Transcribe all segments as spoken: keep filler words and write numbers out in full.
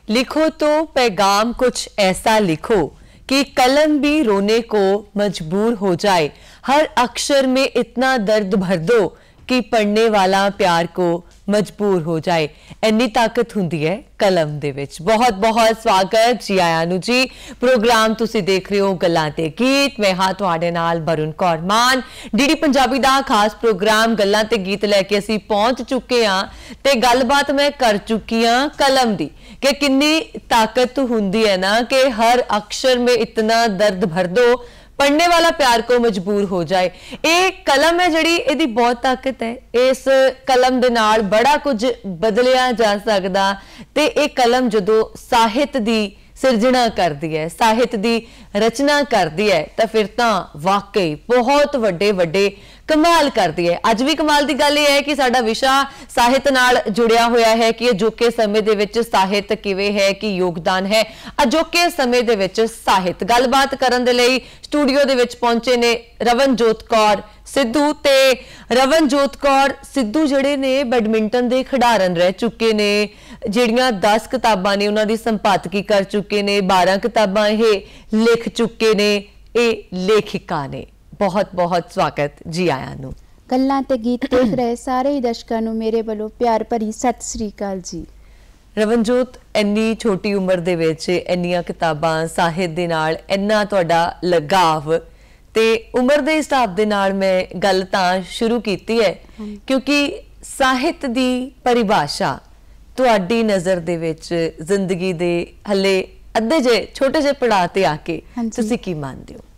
लिखो तो पैगाम कुछ ऐसा लिखो कि कलम भी रोने को मजबूर हो जाए। हर अक्षर में इतना दर्द भर दो कि पढ़ने वाला प्यार को मजबूर हो जाए। इन्नी ताकत हुंदी है कलम दे विच। बहुत बहुत स्वागत जी आया नू जी। प्रोग्राम तुसी देख रहे हो गल्लां ते गीत। मैं हाँ तुहाडे नाल वरुण कौर मान। डीडी पंजाबी दा खास प्रोग्राम गल्लां ते गीत लैके असी पहुंच चुके हाँ ते गलबात मैं कर चुकी हाँ कलम दी कि किन्नी ताकत हुंदी है ना कि हर अक्षर में इतना दर्द भर दो पढ़ने वाला प्यार को मजबूर हो जाए। एक कलम है जिहड़ी इहदी बहुत ताकत है। इस कलम दे नाल बड़ा कुछ बदलिया जा सकदा ते एक कलम जदों साहित दी सिरजना करदी है, साहित दी रचना करदी है तो फिर तां वाकई बहुत वड्डे वड्डे कमाल करदी है। अज भी कमाल की गल यह है कि साडा विशा साहित नाल जुड़िया होया है कि अजोके समय दे विच साहित किवें है कि योगदान है अजोके समय दे विच साहित। गलबात करन दे लई स्टूडियो दे विच पहुंचे ने रवनजोत कौर सिद्धू ते रवनजोत कौर सिद्धू जिहड़े ने बैडमिंटन दे खिडारन रह चुके ने, जिहड़ियां दस किताबां ने उन्हां दी संपादकी कर चुके ने, बारह किताबां ये लिख चुके ने, ये लेखिका ने। बहुत बहुत स्वागत जी आया नू। गल्लां ते गीत देख रहे सारे ही दर्शकों नू मेरे वालों प्यार भरी सत श्री अकाल जी। रवनजोत इन्नी छोटी उम्र दे विच इन्नियां किताबां साहित दे नाल इन्ना तुहाडा लगाव ते उम्र दे हिसाब दे नाल मैं गल तां शुरू कीती है क्योंकि साहित दी परिभाषा तुहाडी नज़र दे विच जिंदगी दे हले अद्धे जे छोटे जे पड़ाव ते आके तुसीं की मानदे हो?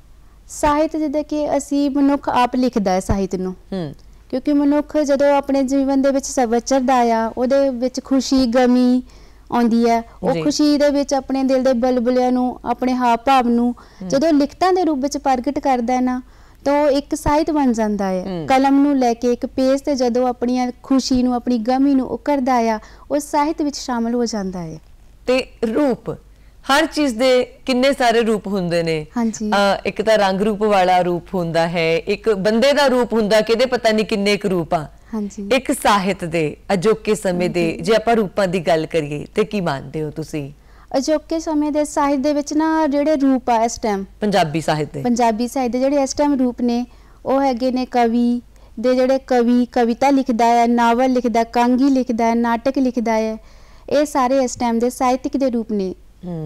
ਸਾਹਿਤ ਜਿੱਦਾਂ ਕਿ ਅਸੀਂ ਮਨੁੱਖ ਆਪ ਲਿਖਦਾ ਹੈ ਸਾਹਿਤ ਨੂੰ, ਕਿਉਂਕਿ ਮਨੁੱਖ ਜਦੋਂ ਆਪਣੇ ਜੀਵਨ ਦੇ ਵਿੱਚ ਵਿਚਰਦਾ ਆ ਉਹਦੇ ਵਿੱਚ ਖੁਸ਼ੀ ਗਮੀ ਆਉਂਦੀ ਹੈ। ਉਹ ਖੁਸ਼ੀ ਦੇ ਵਿੱਚ ਆਪਣੇ ਦਿਲ ਦੇ ਬਲਬਲਿਆਂ ਨੂੰ ਆਪਣੇ ਹਾਵ ਭਾਵ ਨੂੰ ਜਦੋਂ ਲਿਖਤਾਂ ਦੇ ਰੂਪ ਵਿੱਚ ਪ੍ਰਗਟ ਕਰਦਾ ਹੈ ਨਾ ਤਾਂ ਉਹ ਇੱਕ ਸਾਹਿਤ ਬਣ ਜਾਂਦਾ ਹੈ। ਕਲਮ ਨੂੰ ਲੈ ਕੇ ਇੱਕ ਪੇਜ ਤੇ ਜਦੋਂ ਆਪਣੀਆਂ ਖੁਸ਼ੀ ਨੂੰ ਆਪਣੀ ਗਮੀ ਨੂੰ ਉਕਰਦਾ ਆ ਉਹ ਸਾਹਿਤ ਵਿੱਚ ਸ਼ਾਮਲ ਹੋ ਜਾਂਦਾ ਹੈ। ਤੇ रूप हर चीज दे किन्ने सारे रूप हुंदे ने। एक तां रंग रूप वाला रूप हुंदा है, एक बंदे दा रूप हुंदा किहदे पता नहीं किन्ने एक रूप आ। एक साहित दे अजोके समय दे जे आपां रूपां दी गल करिए ते की मानदे हो तुसीं? अजोके समय दे साहित दे विच ना जिहड़े रूप आ इस टाइम पंजाबी साहित दे पंजाबी साहित दे जिहड़े इस टाइम रूप ने ਉਹ ਹੈਗੇ ਨੇ कवि दे जिहड़े कवि कविता लिखदा है, नावल लिखदा, कांगी लिखदा, नाटक लिखदा है। ये सारे इस टाइम दे साहित्यिक दे रूप ने।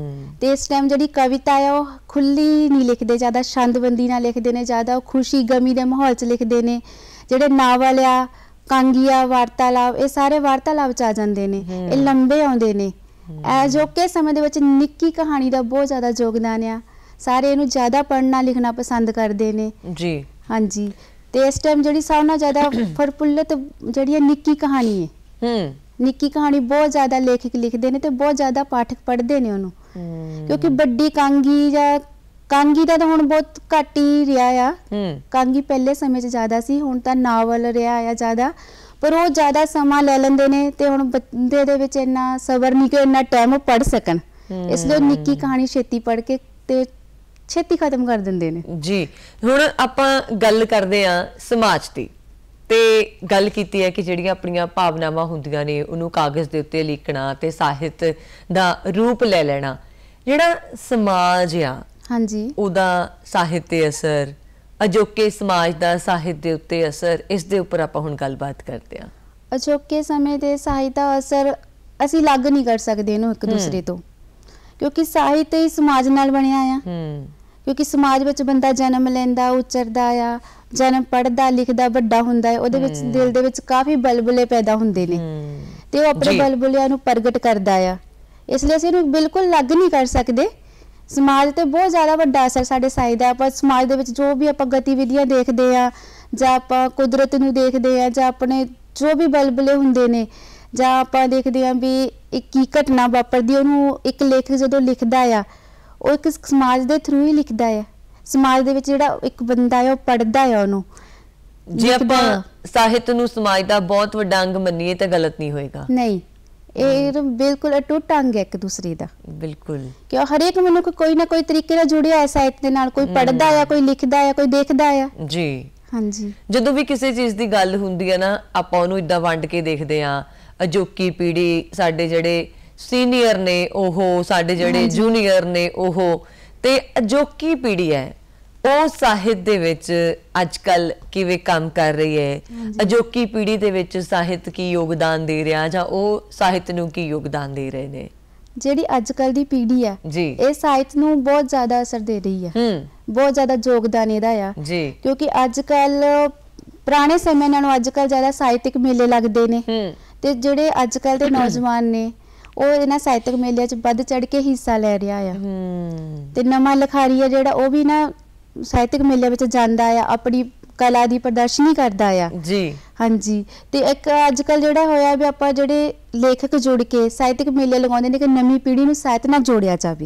ਤੇ ਇਸ ਟਾਈਮ ਜਿਹੜੀ ਕਵਿਤਾ ਹੈ ਉਹ ਖੁੱਲੀ ਨਹੀਂ ਲਿਖਦੇ, ਜ਼ਿਆਦਾ ਛੰਦਬੰਦੀ ਨਾਲ ਲਿਖਦੇ ਨੇ, ਜ਼ਿਆਦਾ ਉਹ ਖੁਸ਼ੀ ਗਮੀ ਦੇ ਮਾਹੌਲ 'ਚ ਲਿਖਦੇ ਨੇ। ਜਿਹੜੇ ਨਾਵਲ ਆ, ਕਾਂਗੀਆ, ਵਾਰਤਾਲਾਪ, ਇਹ ਸਾਰੇ ਵਾਰਤਾਲਾਪ 'ਚ ਆ ਜਾਂਦੇ ਨੇ, ਇਹ ਲੰਬੇ ਆਉਂਦੇ ਨੇ। ਅਜੋਕੇ ਸਮੇਂ ਦੇ ਵਿੱਚ ਨਿੱਕੀ ਕਹਾਣੀ ਦਾ ਬਹੁਤ ਜ਼ਿਆਦਾ ਯੋਗਦਾਨ ਆ। ਸਾਰੇ ਇਹਨੂੰ ਜ਼ਿਆਦਾ ਪੜ੍ਹਨਾ ਲਿਖਣਾ ਪਸੰਦ ਕਰਦੇ ਨੇ ਜੀ। ਹਾਂਜੀ, ਤੇ ਇਸ ਟਾਈਮ ਜਿਹੜੀ ਸਭ ਨਾਲੋਂ ਜ਼ਿਆਦਾ ਪ੍ਰਫੁੱਲਤ ਜਿਹੜੀ ਨਿੱਕੀ ਕਹਾਣੀ ਹੈ। निक्की कहानी बहुत ज्यादा लेखक लिखते हैं तो बहुत ज्यादा पाठक पढ़ते हैं उन्होंने, क्योंकि बड़ी कांगी या कांगी का तो हुण बहुत घट ही रहा आ। कांगी पहले समय च ज्यादा सी, हुण तां नावल रहा आ ज्यादा, पर वो ज्यादा समा ले लेंदे ने ते हुण बंदे दे विच इन्ना सबर नहीं कि इन्ना टाइम पढ़ सकन, इसलिए निक्की कहानी छेती पढ़ के ते छेती खत्म कर दिंदे ने जी। हुण आपां गल करदे आ समाज दी ते गल कीती है कि जिहड़ियां अपणियां भावनावां हुंदियां ने उहनूं कागज़ दे उत्ते लिखना ते साहित दा रूप ले लेना। जिहड़ा समाज आ हाँ जी उहदा साहित ते असर, अजोके समाज दा साहित दे उत्ते असर, इस दे उपर आपां हुण गलबात करदे आ। अजोके समय दे साहित दा असर असीं अलग नहीं कर सकदे इहनूं एक दूसरे तो, क्योंकि साहित ही समाज नाल बणिया आ। क्योंकि समाज विच बंदा जन्म लैंदा, उचरदा आ, जन्म पढ़दा लिखदा वड्डा हुंदा है, ਉਹਦੇ ਵਿੱਚ ਦਿਲ ਦੇ ਵਿੱਚ ਕਾਫੀ ਬਲਬਲੇ ਪੈਦਾ ਹੁੰਦੇ ਨੇ ਤੇ ਉਹ ਆਪਣੇ ਬਲਬਲਿਆਂ ਨੂੰ ਪ੍ਰਗਟ ਕਰਦਾ ਆ। ਇਸ ਲਈ ਅਸੀਂ ਇਹਨੂੰ ਬਿਲਕੁਲ ਅਲੱਗ ਨਹੀਂ ਕਰ ਸਕਦੇ। ਸਮਾਜ ਤੇ ਬਹੁਤ ਜ਼ਿਆਦਾ ਵੱਡਾ ਅਸਰ ਸਾਡੇ ਸਾਈਡ ਦਾ। ਆਪਾਂ ਸਮਾਜ ਦੇ ਵਿੱਚ ਜੋ ਵੀ ਆਪਾਂ ਗਤੀਵਿਧੀਆਂ ਦੇਖਦੇ ਆ ਜਾਂ ਆਪਾਂ ਕੁਦਰਤ ਨੂੰ ਦੇਖਦੇ ਆ ਜਾਂ ਆਪਣੇ ਜੋ ਵੀ ਬਲਬਲੇ ਹੁੰਦੇ ਨੇ ਜਾਂ ਆਪਾਂ ਦੇਖਦੇ ਆ ਵੀ ਇੱਕ ਕੀ ਘਟਨਾ ਵਾਪਰਦੀ ਉਹਨੂੰ ਇੱਕ ਲੇਖਕ ਜਦੋਂ ਲਿਖਦਾ ਆ ਉਹ ਇੱਕ ਸਮਾਜ ਦੇ ਥਰੂ ਹੀ ਲਿਖਦਾ ਹੈ। समाज दे विच जिहड़ा एक बंदा है पढ़दा है ਉਹਨੂੰ जे ਆਪਾਂ ਸਾਹਿਤ ਨੂੰ ਸਮਾਜ ਦਾ ਬਹੁਤ ਵੱਡਾ ਅੰਗ ਮੰਨੀਏ ਤਾਂ ਗਲਤ ਨਹੀਂ ਹੋਏਗਾ। ਨਹੀਂ, ਇਹ ਬਿਲਕੁਲ ਅਟੁੱਟ ਅੰਗ ਹੈ ਇੱਕ ਦੂਸਰੇ ਦਾ। ਬਿਲਕੁਲ, ਕਿਉਂ ਹਰੇਕ ਮਨੁੱਖ ਕੋਈ ਨਾ ਕੋਈ ਤਰੀਕੇ ਨਾਲ ਜੁੜਿਆ ਹੈ ਸਾਹਿਤ ਦੇ ਨਾਲ। ਕੋਈ ਪੜ੍ਹਦਾ ਆ, ਕੋਈ ਲਿਖਦਾ ਆ, ਕੋਈ ਦੇਖਦਾ ਆ ਜੀ। ਹਾਂਜੀ, ਜਦੋਂ ਵੀ ਕਿਸੇ ਚੀਜ਼ ਦੀ ਗੱਲ ਹੁੰਦੀ ਹੈ ਨਾ ਆਪਾਂ ਉਹਨੂੰ ਇਦਾਂ ਵੰਡ ਕੇ ਦੇਖਦੇ ਆ। ਅਜੋਕੀ ਪੀੜ੍ਹੀ ਸਾਡੇ ਜਿਹੜੇ ਸੀਨੀਅਰ ਨੇ ਉਹ ਸਾਡੇ ਜਿਹੜੇ ਜੂਨੀਅਰ ਨੇ ਉਹ ਤੇ ਅਜੋਕੀ ਪੀੜ੍ਹੀ ਹੈ ਉਹ ਸਾਹਿਤ ਦੇ ਵਿੱਚ ਅੱਜ ਕੱਲ ਕਿਵੇਂ ਕੰਮ ਕਰ ਰਹੀ ਹੈ ਅਜੋਕੀ ਪੀੜ੍ਹੀ ਦੇ ਵਿੱਚ ਸਾਹਿਤ ਕੀ ਯੋਗਦਾਨ ਦੇ ਰਿਹਾ ਜਾਂ ਉਹ ਸਾਹਿਤ ਨੂੰ ਕੀ ਯੋਗਦਾਨ ਦੇ ਰਹੇ ਨੇ ਜਿਹੜੀ ਅੱਜ ਕੱਲ ਦੀ ਪੀੜ੍ਹੀ ਆ ਜੀ ਇਹ ਸਾਹਿਤ ਨੂੰ ਬਹੁਤ ਜ਼ਿਆਦਾ ਅਸਰ ਦੇ ਰਹੀ ਆ ਹੂੰ ਬਹੁਤ ਜ਼ਿਆਦਾ ਯੋਗਦਾਨ ਇਹਦਾ ਆ ਜੀ ਕਿਉਂਕਿ ਅੱਜ ਕੱਲ ਪੁਰਾਣੇ ਸਮੇਂ ਨਾਲੋਂ ਅੱਜ ਕੱਲ ਜ਼ਿਆਦਾ ਸਾਹਿਤਕ ਮੇਲੇ ਲੱਗਦੇ ਨੇ ਹੂੰ ਤੇ ਜਿਹੜੇ ਅੱਜ ਕੱਲ ਦੇ ਨੌਜਵਾਨ ਨੇ ਉਹ ਇਹਨਾਂ ਸਾਹਿਤਕ ਮੇਲਿਆਂ 'ਚ ਵੱਧ ਚੜ ਕੇ ਹਿੱਸਾ ਲੈ ਰਿਹਾ ਆ ਹੂੰ ਤੇ ਨਵਾਂ ਲਿਖਾਰੀ ਆ ਜਿਹੜਾ ਉਹ ਵੀ ਨਾ ਸਾਹਿਤਕ ਮੇਲਿਆਂ ਵਿੱਚ ਜਾਂਦਾ ਆ ਆਪਣੀ ਕਲਾ ਦੀ ਪ੍ਰਦਰਸ਼ਨੀ ਕਰਦਾ ਆ ਜੀ ਹਾਂਜੀ ਤੇ ਇੱਕ ਅੱਜ ਕੱਲ ਜਿਹੜਾ ਹੋਇਆ ਵੀ ਆਪਾਂ ਜਿਹੜੇ ਲੇਖਕ ਜੁੜ ਕੇ ਸਾਹਿਤਕ ਮੇਲੇ ਲਗਾਉਂਦੇ ਨੇ ਕਿ ਨਵੀਂ ਪੀੜ੍ਹੀ ਨੂੰ ਸਾਹਿਤ ਨਾਲ ਜੋੜਿਆ ਜਾਵੇ